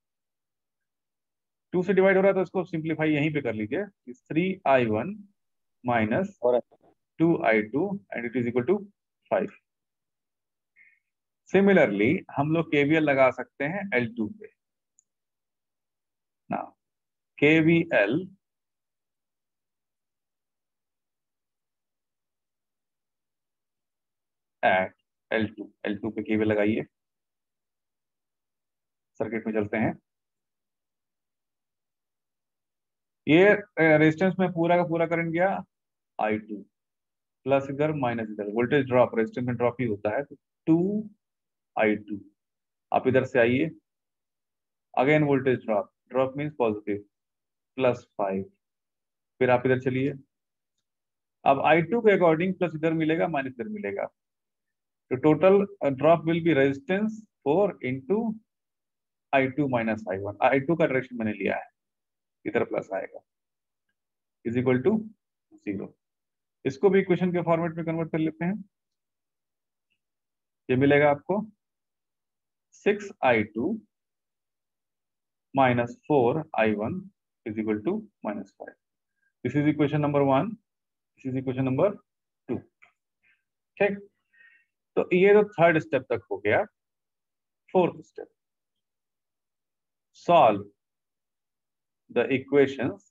टू से डिवाइड हो रहा है तो इसको सिंप्लीफाई यहीं पे कर लीजिए, three I one minus two I two and it is equal to five. Similarly हम लोग केवीएल लगा सकते हैं एल टू पे ना, KVL at L two, L two पे केवीएल लगाइए। सर्किट में चलते हैं। ये रेजिस्टेंस में पूरा का पूरा करंट गया आई टू, प्लस इधर माइनस इधर, वोल्टेज ड्रॉप, रेजिस्टेंस में ड्रॉप ही होता है, तो टू आई टू। आप इधर से आइए, again voltage drop, drop means positive, plus five. फिर आप इधर चलिए, अब आई टू के अकॉर्डिंग प्लस इधर मिलेगा माइनस इधर मिलेगा, तो total drop will be resistance four into I two minus I one. I two का डायरेक्शन मैंने लिया है, इधर प्लस आएगा, इज इक्वल टू जीरो। इसको भी इक्वेशन के फॉर्मेट में कन्वर्ट कर लेते हैं। ये मिलेगा आपको six I two minus four I one is equal to minus five. This is equation number one, this is equation number two. ठीक, तो ये तो थर्ड स्टेप तक हो गया। Fourth step, solve the equations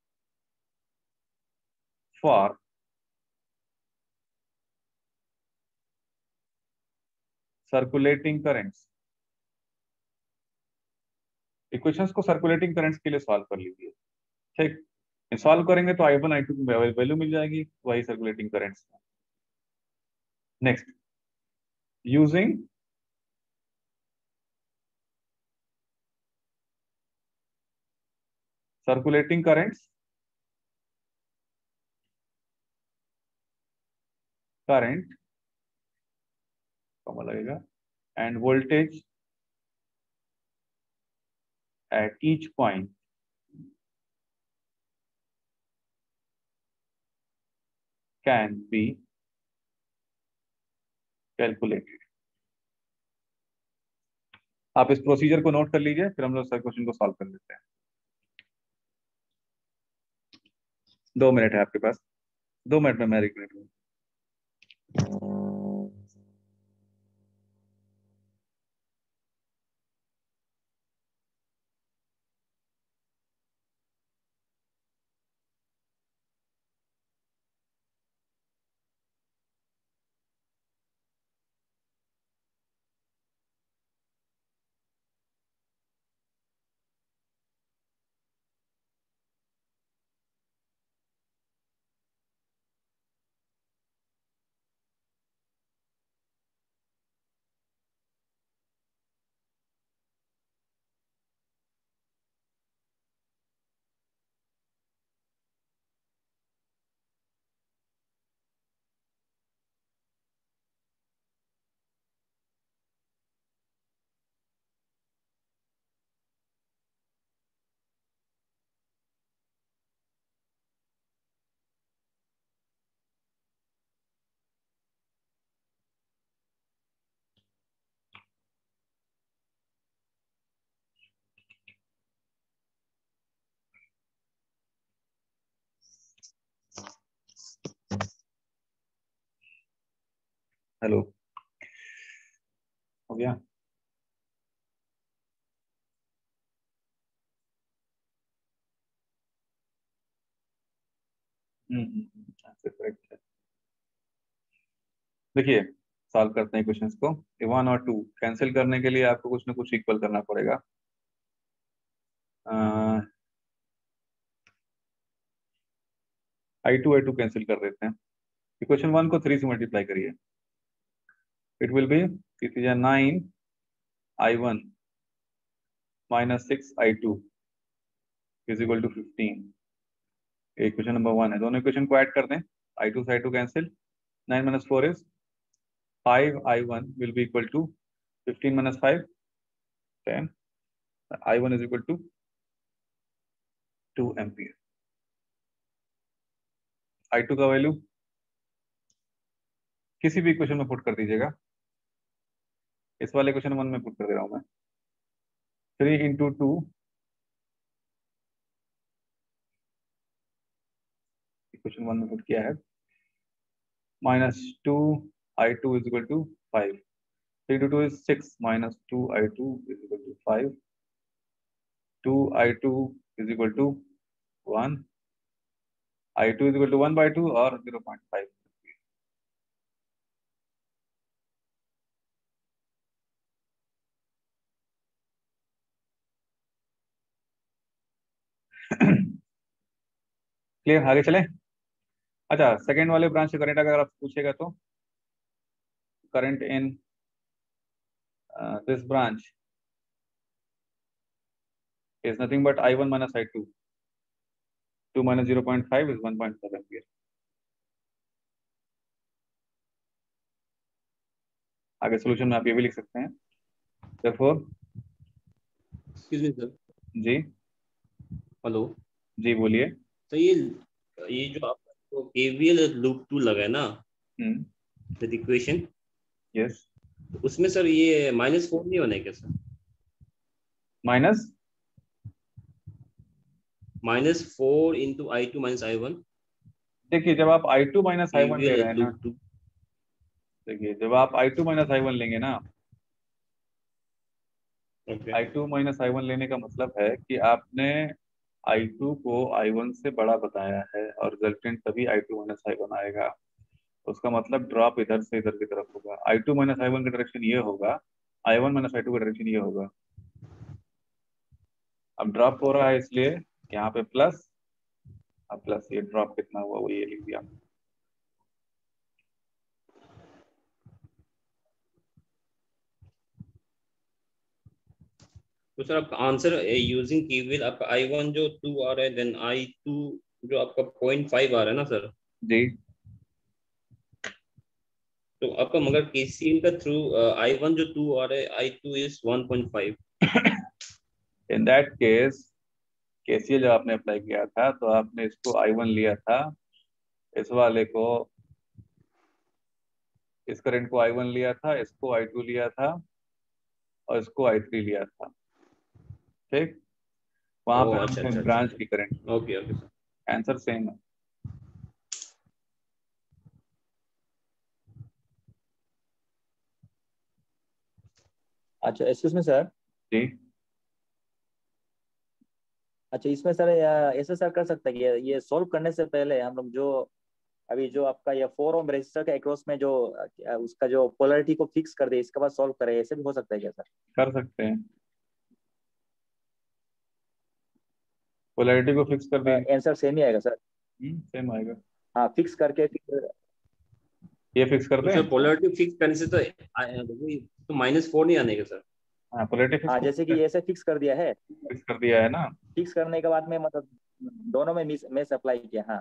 for circulating currents, equations को circulating currents के लिए सॉल्व कर लीजिए। ठीक, सॉल्व करेंगे तो आई वन आई टू की वैल्यू मिल जाएगी, वही circulating currents. Next, using circulating currents current comma लगेगा and voltage at each point can be calculated। आप इस प्रोसीजर को नोट कर लीजिए, फिर हम लोग सर क्वेश्चन को सॉल्व कर लेते हैं। दो मिनट है आपके पास, दो मिनट में मैं रिकनेक्ट हूँ। हेलो, हो गया? हम्म करेक्ट है। देखिए, सॉल्व करते हैं क्वेश्चंस को। वन और टू कैंसिल करने के लिए आपको कुछ ना कुछ इक्वल करना पड़ेगा। I two I two cancel कर देते हैं। इक्वेशन वन को थ्री से मल्टीप्लाई करिए, it will be it is nine I one minus six I two is equal to fifteen. Equation number one है, दोनों इक्वेशन को ऐड कर दें, आई टू से I two cancel, nine minus four is five I one will be equal to fifteen minus five ten, I one is equal to two ampere. I two का value किसी भी equation में put कर दीजिएगा, इस वाले question one में put कर दे रहा हूं मैं। Three into two equation one में पुट किया है, minus two I two is equal to five, three two two is six minus two I two is equal to five, two I two is equal to one, I two is equal to one by two और zero point five. Clear, आगे चले। अच्छा, second वाले branch से current अगर आप पूछेगा तो current in this branch is nothing but I one minus I two. two minus zero point five is one point seven ampere. आगे सॉल्यूशन में आप ये भी लिख सकते हैं। therefore excuse me sir. जी हेलो जी बोलिए। तो ये ये जो आपको केवीएल लूप टू लगा है ना, हम्म विद इक्वेशन, यस, उसमें सर ये माइनस फोर नहीं होना है क्या sir? Minus minus four into I two minus I one. देखिए, जब आप I two minus I one ले रहे हैं ना, लूप टू, देखिए जब आप I two minus I one लेंगे ना, I two minus I one लेने का मतलब है कि आपने आई टू को आई वन से बड़ा बताया है और रिजल्टेंट तभी I two minus I one आएगा। उसका मतलब ड्रॉप इधर से इधर की तरफ होगा। I two minus I one का डायरेक्शन ये होगा, I one minus I two का डायरेक्शन ये होगा। अब ड्रॉप हो रहा है इसलिए यहाँ पे प्लस, अब प्लस ये ड्रॉप कितना हुआ वो ये लिख दिया। तो सर आपका आंसर यूजिंग केवीएल आपका आई वन जो टू आ रहा है, देन आई टू जो आपका पॉइंट फाइव आ रहा है ना सर जी। तो आपका मगर केसीएल का थ्रू आई वन जो टू आ रहा है, I two is one point five. In that case KCL जब आपने अप्लाई किया था तो आपने इसको आई वन लिया था, इस वाले को, इस करंट को आई वन लिया था, इसको आई टू लिया था और इसको आई थ्री लिया था। ठीक, वहां ओह पे अच्छा हमने अच्छा ब्रांच अच्छा की current, okay okay sir. Answer same है। अच्छा एक्सक्यूज मी सर। जी। अच्छा इसमें सर अ, ऐसे सर कर सकते हैं कि ये ये सॉल्व करने से पहले हम लोग जो अभी जो आपका ये फोर ओम रेजिस्टर के अक्रॉस में जो अ, उसका जो पोलैरिटी को फिक्स कर दे, इसके बाद सॉल्व करें, ऐसे भी हो सकता है क्या सर? कर सकते हैं, पोलैरिटी को फिक्स कर दीजिए। आंसर सेम ही आएगा सर? सेम आएगा। हाँ फिक्स करके फिर ये फिक्स कर तो दें। सर पोलैरिटी फिक्स करने से तो आ- तो माइनस फोर नहीं आने का सर। हाँ, पोलैरिटी हाँ फिक्स जैसे कि ऐसे फिक्स कर दिया है, फिक्स कर दिया है ना। फिक्स करने के बाद में मतलब दोनों में मिस मैच अप्लाई किया। हाँ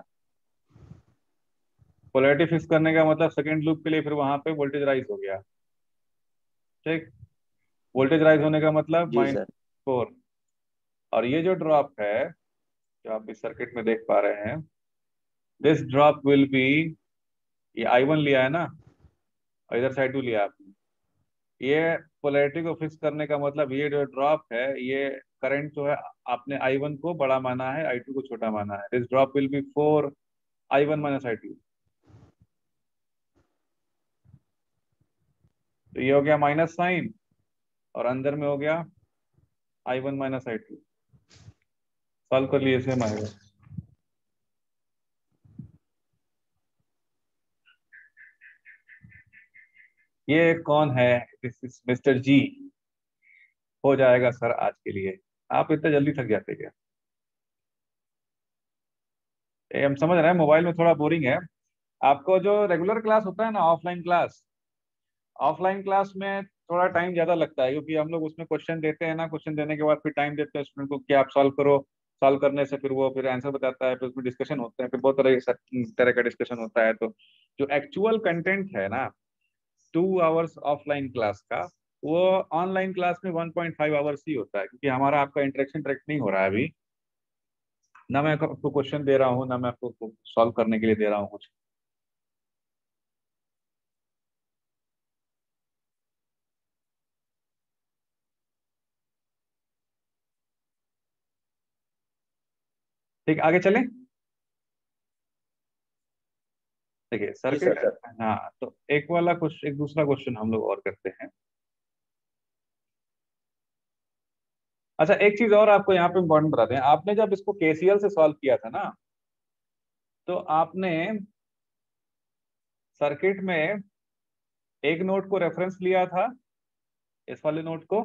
पोलैरिटी फिक्स करने का मतलब सेकंड लूप के लिए फिर वहां पे वोल्टेज राइज हो गया। ठीक, वोल्टेज राइज होने का मतलब जी माइनस सर। फोर, और ये जो ड्रॉप है जो आप इस सर्किट में देख पा रहे हैं, दिस ड्रॉप विल बी, ये आई वन लिया है ना और इधर साइड टू लिया आपने, ये पोलैरिटी को फिक्स करने का मतलब ये जो ड्रॉप है, ये करंट जो है आपने आई वन को बड़ा माना है, आई टू को छोटा माना है। This drop will be four I one minus I two. तो ये हो गया माइनस साइन और अंदर में हो गया I one minus I two. Solve कर लिए, सेम आएगा। ये कौन है? This is mister ji. हो जाएगा सर आज के लिए। आप इतना जल्दी थक जाते क्या? ये हम समझ रहे हैं मोबाइल में थोड़ा बोरिंग है। आपको जो रेगुलर क्लास होता है ना, ऑफलाइन क्लास, ऑफलाइन क्लास में थोड़ा टाइम ज्यादा लगता है क्योंकि हम लोग उसमें क्वेश्चन देते हैं ना, क्वेश्चन देने के बाद फिर टाइम देते हैं स्टूडेंट को कि आप सॉल्व करो, सॉल्व करने से फिर वो फिर आंसर बताता है, फिर उसमें डिस्कशन होते हैं, फिर बहुत तरह तरह का डिस्कशन होता है। तो जो एक्चुअल कंटेंट है ना टू आवर्स ऑफलाइन क्लास का, वो ऑनलाइन क्लास में वन पॉइंट फाइव आवर्स ही होता है क्योंकि हमारा आपका इंटरेक्शन डायरेक्ट नहीं हो रहा है अभी। ना मैं आपको क्वेश्चन दे रहा हूँ, ना मैं आपको सॉल्व करने के लिए दे रहा हूँ कुछ। ठीक, आगे चलें। देखिए जी सर्किट, सर। हाँ तो एक वाला क्वेश्चन, एक दूसरा क्वेश्चन हम लोग और करते हैं। अच्छा एक चीज और आपको यहाँ पे इम्पोर्टेंट बताते हैं, आपने जब इसको केसीएल से सॉल्व किया था ना, तो आपने सर्किट में एक नोड को रेफरेंस लिया था, इस वाले नोड को,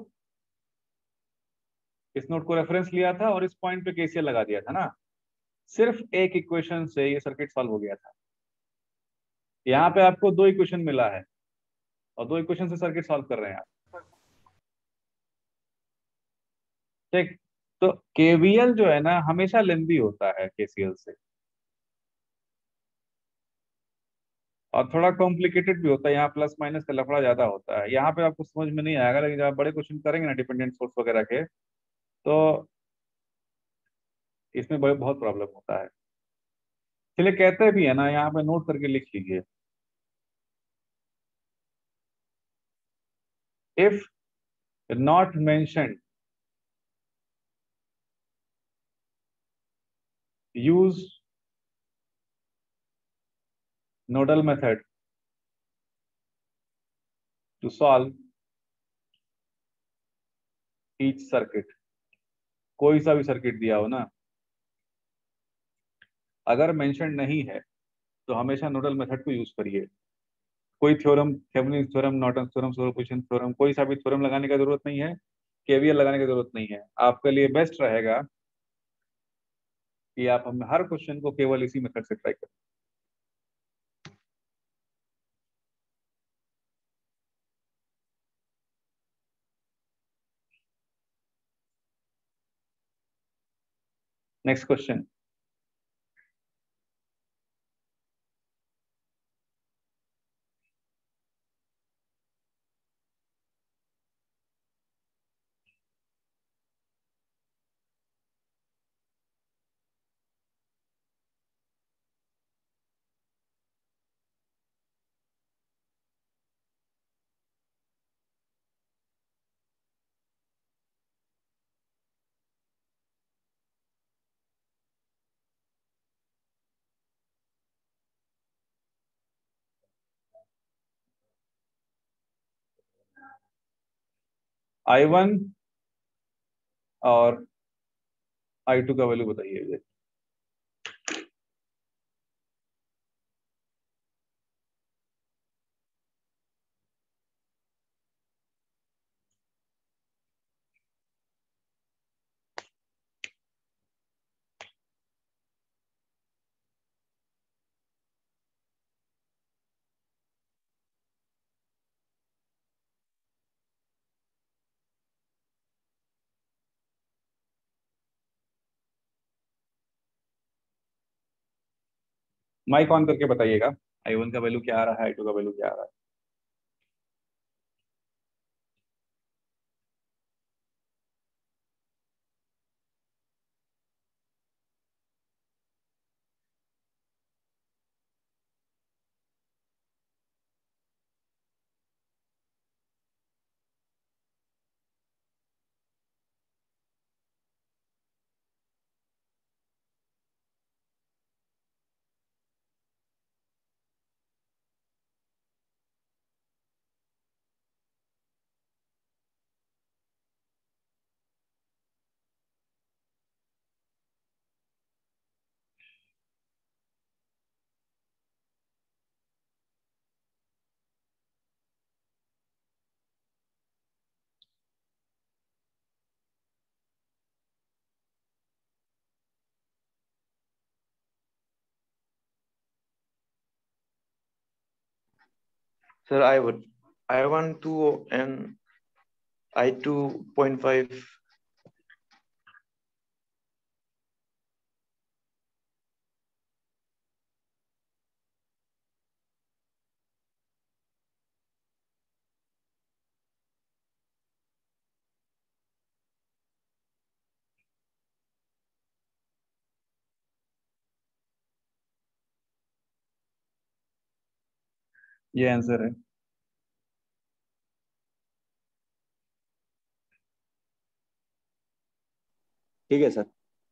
इस नोड को रेफरेंस लिया था और इस पॉइंट पे केसीएल लगा दिया था ना। सिर्फ एक इक्वेशन से ये सर्किट सॉल्व हो गया था। यहाँ पे आपको दो इक्वेशन मिला है और दो इक्वेशन से सर्किट सॉल्व कर रहे हैं आप। ठीक, तो केवीएल जो है ना हमेशा लेंदी होता है केसीएल से, और थोड़ा कॉम्प्लिकेटेड भी होता है। यहाँ प्लस माइनस का लफड़ा ज्यादा होता है। यहाँ पे आपको समझ में नहीं आएगा, लेकिन जब आप बड़े क्वेश्चन करेंगे ना डिपेंडेंट सोर्स वगैरह के, तो इसमें बड़े बहुत प्रॉब्लम होता है। इसलिए कहते भी है ना, यहाँ पे नोट करके लिख लीजिए, if not mentioned use nodal method to solve each circuit। कोई सा भी सर्किट दिया हो ना, अगर मेंशन नहीं है तो हमेशा नोडल मेथड को यूज करिए। कोई theorem, Thevenin theorem, Norton theorem, superposition theorem, कोई सा भी थ्योरम लगाने की जरूरत नहीं है, केवीएल लगाने की जरूरत नहीं है। आपके लिए बेस्ट रहेगा कि आप हम हर क्वेश्चन को केवल इसी मेथड से ट्राई करें। Next question. आई वन और आई टू का वैल्यू बताइए। माइक ऑन करके बताइएगा आई वन का वैल्यू क्या आ रहा है, आई टू का वैल्यू क्या आ रहा है। Sir, I would I one two and I two point five. ये आंसर है। ठीक है सर।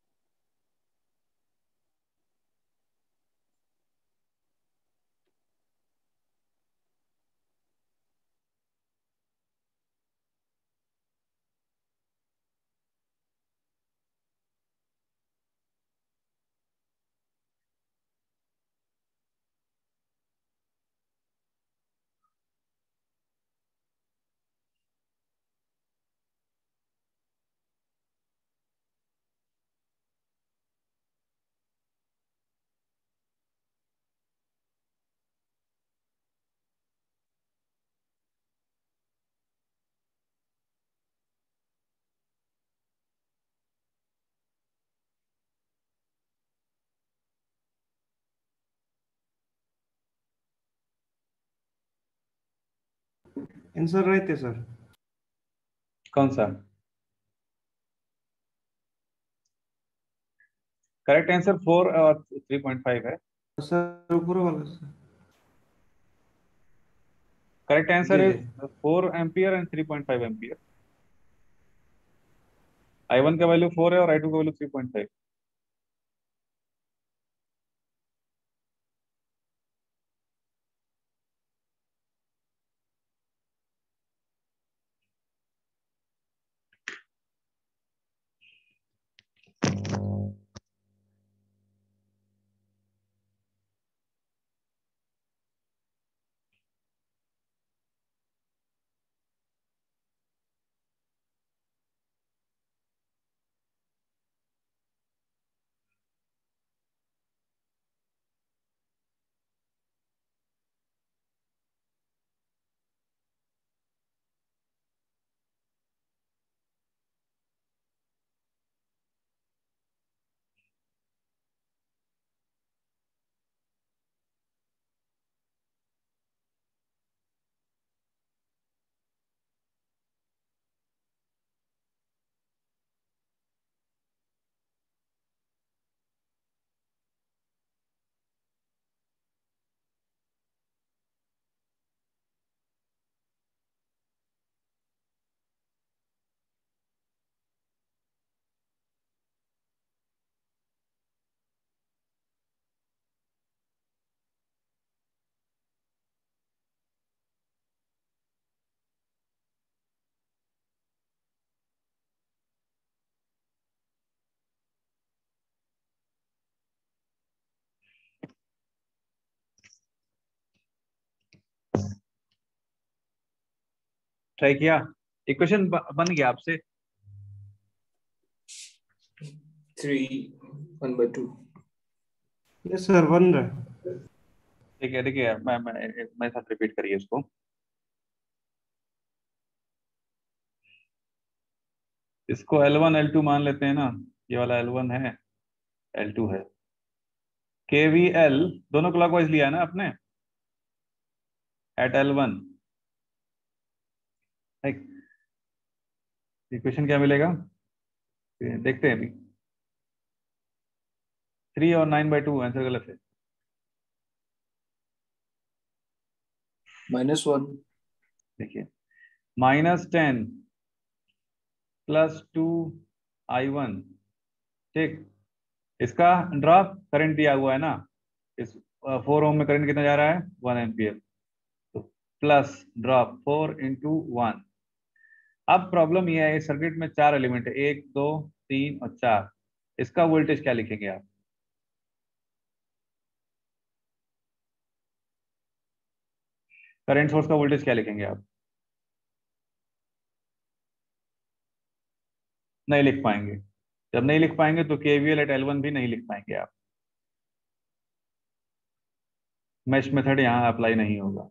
आंसर राइट है सर। कौन सा? करेक्ट आंसर फोर और थ्री पॉइंट फाइव है। सर ऊपर वाला सर। करेक्ट आंसर जी इज जी। Four ampere and three point five ampere. I one का वैल्यू फोर है और आई टू का value three point five. Try किया, इक्वेशन बन गया आपसे। Three one by two. Yes sir बन रहा है। ठीक है, देखिए मैं मैं मेरे साथ रिपीट करिए इसको। इसको एल वन एल टू मान लेते हैं ना, ये वाला एल वन है, एल टू है। के वी एल दोनों क्लॉकवाइज लिया है ना आपने, एट एल वन। इक्वेशन क्या मिलेगा देखते हैं अभी। थ्री और नाइन बाई टू आंसर गलत है। Minus one. देखिए minus ten plus two I one. ठीक, इसका ड्रॉप करंट दिया हुआ है ना, इस फोर ओम में करंट कितना जा रहा है, वन एम्पियर, तो plus drop four into one. अब प्रॉब्लम यह है इस सर्किट में चार एलिमेंट है, एक दो तीन और चार। इसका वोल्टेज क्या लिखेंगे आप? करंट सोर्स का वोल्टेज क्या लिखेंगे आप? नहीं लिख पाएंगे। जब नहीं लिख पाएंगे तो केवीएल एट एल वन भी नहीं लिख पाएंगे आप। मैश मेथड यहाँ अप्लाई नहीं होगा,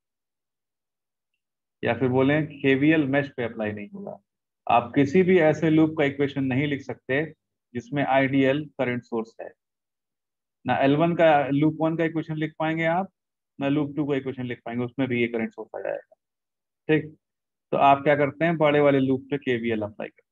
या फिर बोलें केवीएल मैश पे अप्लाई नहीं होगा। आप किसी भी ऐसे लूप का इक्वेशन नहीं लिख सकते जिसमें आइडियल करंट सोर्स है। ना एल वन का लूप वन का इक्वेशन लिख पाएंगे आप, ना लूप टू का इक्वेशन लिख पाएंगे, उसमें भी ये करंट सोर्स आ जाएगा। ठीक, तो आप क्या करते हैं, बड़े वाले लूप पे केवीएल अप्लाई करते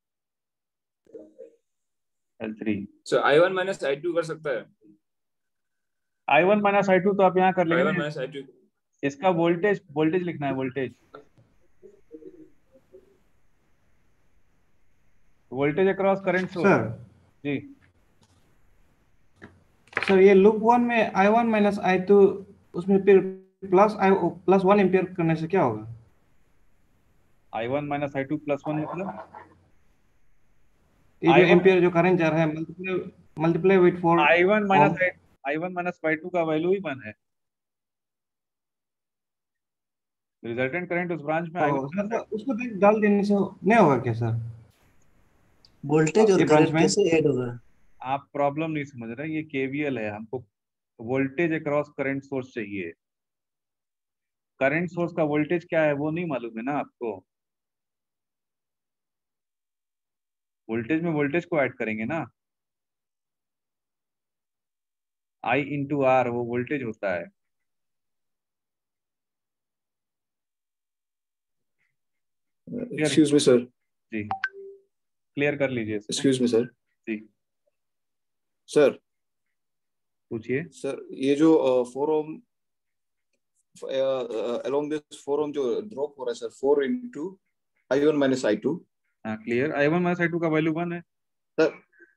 हैं, L three. So I one minus I two कर सकता है। I one minus I two तो आप यहाँ कर आई वन लेंगे। Minus I two. इसका वोल्टेज वोल्टेज लिखना है, voltage voltage across current source. Sir जी सर ये लूप वन में I one minus I two, उसमें फिर plus I plus one ampere करने से क्या होगा? I one minus I two plus one मतलब ये जो I one एम्पियर जो करंट जा रहा है multiply multiply with four. I one minus I one minus I two का वैल्यू ही वन है। रिजल्टेंट करंट उस ब्रांच में आई वन उसको देख डाल देने से नहीं होगा क्या सर? वोल्टेज और ये ब्रांच करंट में कैसे ऐड होगा? आप प्रॉब्लम नहीं समझ रहे, ये केवीएल है, हमको वोल्टेज अक्रॉस करंट सोर्स चाहिए। करंट सोर्स का वोल्टेज क्या है वो नहीं मालूम है ना आपको। वोल्टेज में वोल्टेज को ऐड करेंगे ना, आई इंटू आर वो वोल्टेज होता है। Excuse me sir. जी क्लियर कर लीजिए। Excuse me sir. जी सर पूछिए। सर ये जो four ohm along this four ohm जो ड्रॉप हो रहा है sir, four into I one minus I two. हाँ clear, I one minus I two का वैल्यू वन है सर।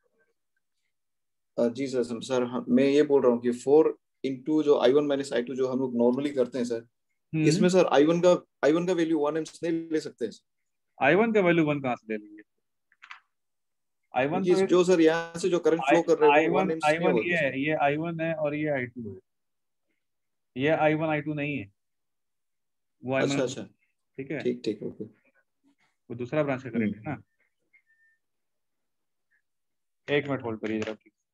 जी सर सर मैं ये बोल रहा हूँ कि फोर इंटू जो आई वन माइनस आई टू जो हम लोग नॉर्मली करते हैं सर, इसमें सर आई वन का आई वन का वैल्यू वन एम्स नहीं ले सकते हैं? आई वन का वैल्यू वन कहाँ से ले लेंगे? आई वन तो जो सर यहाँ से जो करंट फ्लो कर रहे हैं वो वन एम्स आई नहीं वन होगा। ये है, ये आई वन है और ये आई टू है। ये आई वन आई टू नहीं है वो। अच्छा अच्छा ठीक है, ठीक ठीक ओके। वो दूसरा ब्रांच का करंट है ना। एक मिनट होल्ड करिए जरा प्लीज।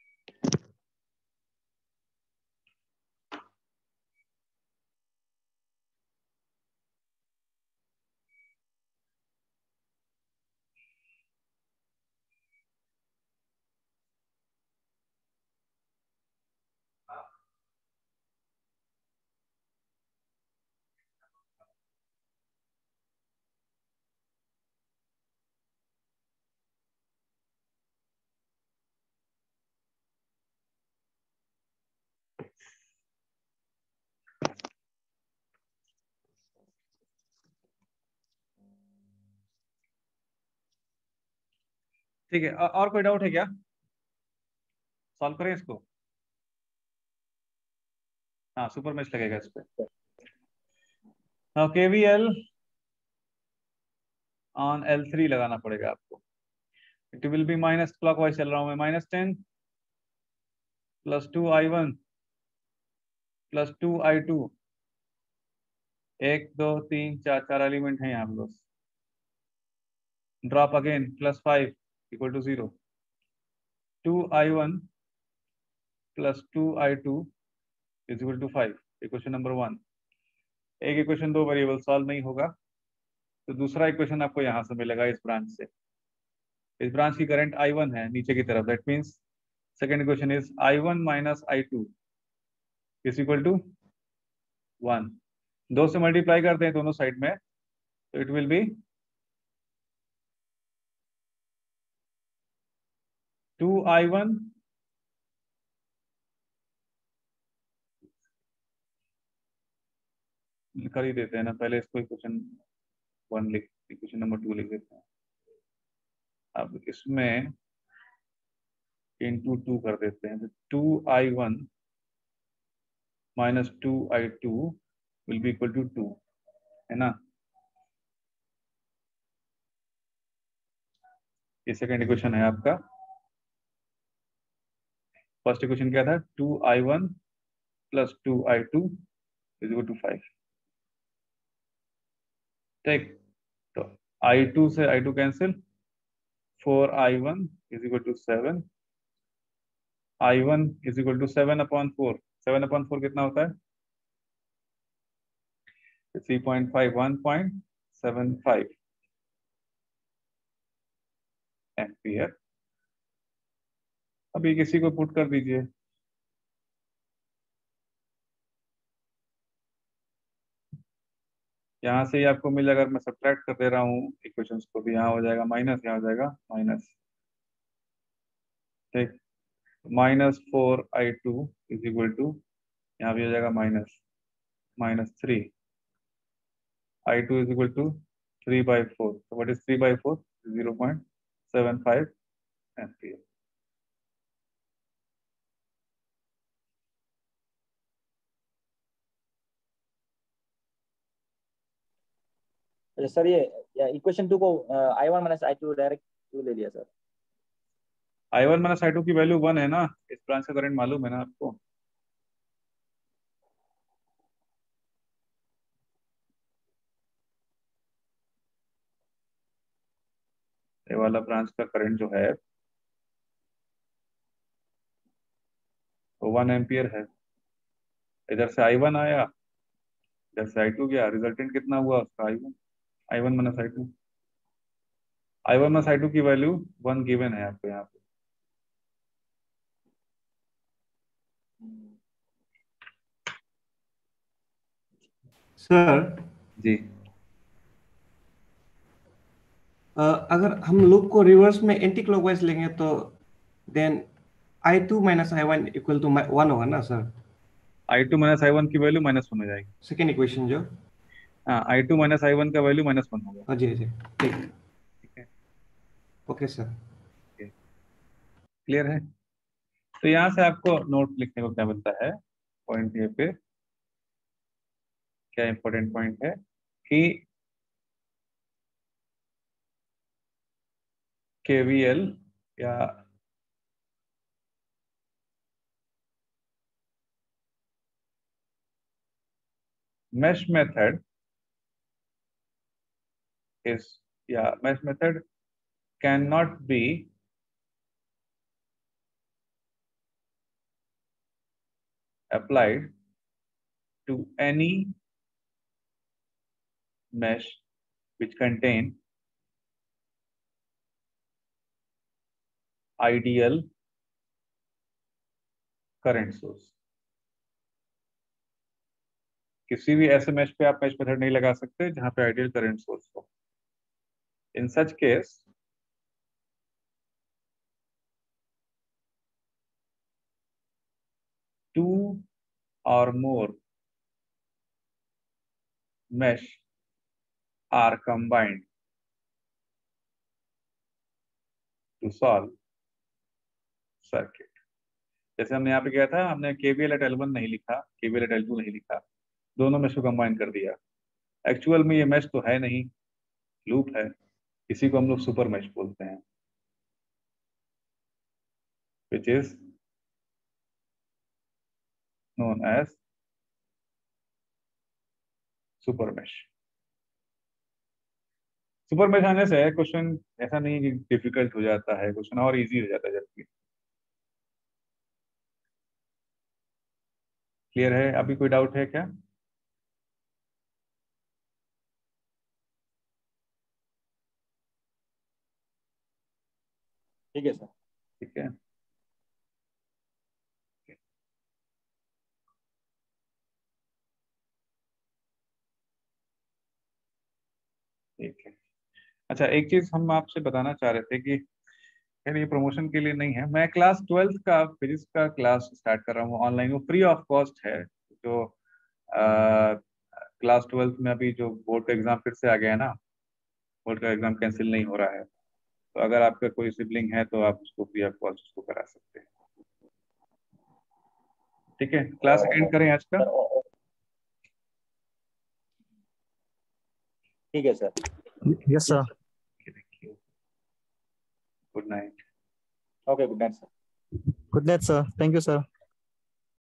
ठीक है, और कोई डाउट है क्या? सॉल्व करें इसको। हाँ सुपर मैच लगेगा इस पे। केवीएल ऑन एल थ्री लगाना पड़ेगा आपको। It will be minus clockwise चल रहा हूं मैं, minus ten plus two I one plus two I two एक दो तीन चार चार एलिमेंट हैं यहाँ पे बस। Drop again plus five equal to zero. Two I one plus two I two is equal to five. Equation number one. एक इक्वेशन दो वेरिएबल सॉल्व नहीं होगा, तो दूसरा इक्वेशन आपको यहाँ से मिलेगा इस ब्रांच से। इस ब्रांच की करंट आई वन है नीचे की तरफ, that means second equation is I one minus I two is equal to one. दो से मल्टीप्लाई करते हैं दोनों साइड में, तो it will be two I one कर ही देते हैं ना, पहले इसको इक्वेशन वन लिख इक्वेशन नंबर टू लिख देते हैं। अब इसमें इंटू टू कर देते हैं, तो two I one minus two I two will be equal to two, है ना। ये सेकेंड इक्वेशन है आपका। फर्स्ट इक्वेशन क्या था, two I one plus two I two is equal to five. ठीक, तो आई टू से I two cancel, four I one is equal to seven. I one is equal to seven upon four. Seven upon four कितना होता है, three point five, one point seven five ampere. अभी किसी को put कर दीजिए। यहाँ से ही आपको मिल, अगर मैं सब्ट्रैक्ट कर दे रहा हूँ इक्वेशंस को, तो यहाँ हो जाएगा माइनस, यहाँ हो जाएगा माइनस। ठीक, minus four I two is equal to, यहाँ भी हो जाएगा minus minus three I two is equal to three by four. तो what is three by four, zero point seven five ampere. Sir ये इक्वेशन टू को I one minus I two direct क्यों ले लिया sir? I one minus I two की value one है ना, इस ब्रांच का करंट मालूम है ना आपको। ये वाला ब्रांच का करंट जो है वो वन एम्पियर है। इधर से आई वन आया, इधर से आई टू गया, रिजल्टेंट कितना हुआ उसका, I one. I one minus I two, I one minus I two की वैल्यू वन गिवन है आपको यहाँ पे। सर जी, अ, अगर हम लूप को रिवर्स में एंटी क्लॉकवाइज लेंगे तो then I two minus I one equal to one होगा ना sir? I two minus I one की वैल्यू माइनस वन हो जाएगी। सेकेंड इक्वेशन जो, हाँ, I two minus I one का वैल्यू माइनस वन होगा। हाँ जी हाँ जी, ठीक, ठीक है, ओके सर। क्लियर है। तो यहाँ से आपको नोट लिखने को क्या मिलता है, पॉइंट ये पे क्या इंपॉर्टेंट पॉइंट है कि केवीएल या mesh method is, yeah, mesh method cannot be applied to any mesh which contain ideal current source। किसी भी ऐसे mesh पे आप mesh method नहीं लगा सकते जहां पे ideal current source हो। In such case, two or more mesh are combined to solve circuit। जैसे हमने यहाँ पे किया था, हमने केवीएल एट एल वन नहीं लिखा, केवीएल एट एल टू नहीं लिखा, दोनों मेश को कंबाइन कर दिया। एक्चुअल में ये मेश तो है नहीं, लूप है, इसी को हम लोग सुपर मेश बोलते हैं, which is known as super mesh. Super mesh आने से क्वेश्चन ऐसा नहीं है कि डिफिकल्ट हो जाता है, क्वेश्चन और इजी हो जाता है जबकि। क्लियर है? अभी कोई डाउट है क्या? ठीक है सर। ठीक है, ठीक है। अच्छा, एक चीज हम आपसे बताना चाह रहे थे कि यार ये प्रमोशन के लिए नहीं है, मैं क्लास ट्वेल्थ का फिजिक्स का क्लास स्टार्ट कर रहा हूँ ऑनलाइन, वो फ्री ऑफ कॉस्ट है। जो क्लास ट्वेल्थ में अभी जो बोर्ड का एग्जाम फिर से आ गया है ना, बोर्ड का एग्जाम कैंसिल नहीं हो रहा है, तो अगर आपका कोई सिबलिंग है तो आप उसको फ्री ऑफ कॉस्ट उसको करा सकते हैं। ठीक है, क्लास एंड करें आज का? ठीक है sir. Yes sir. Good night. Okay, good night sir. Good night sir, thank you sir.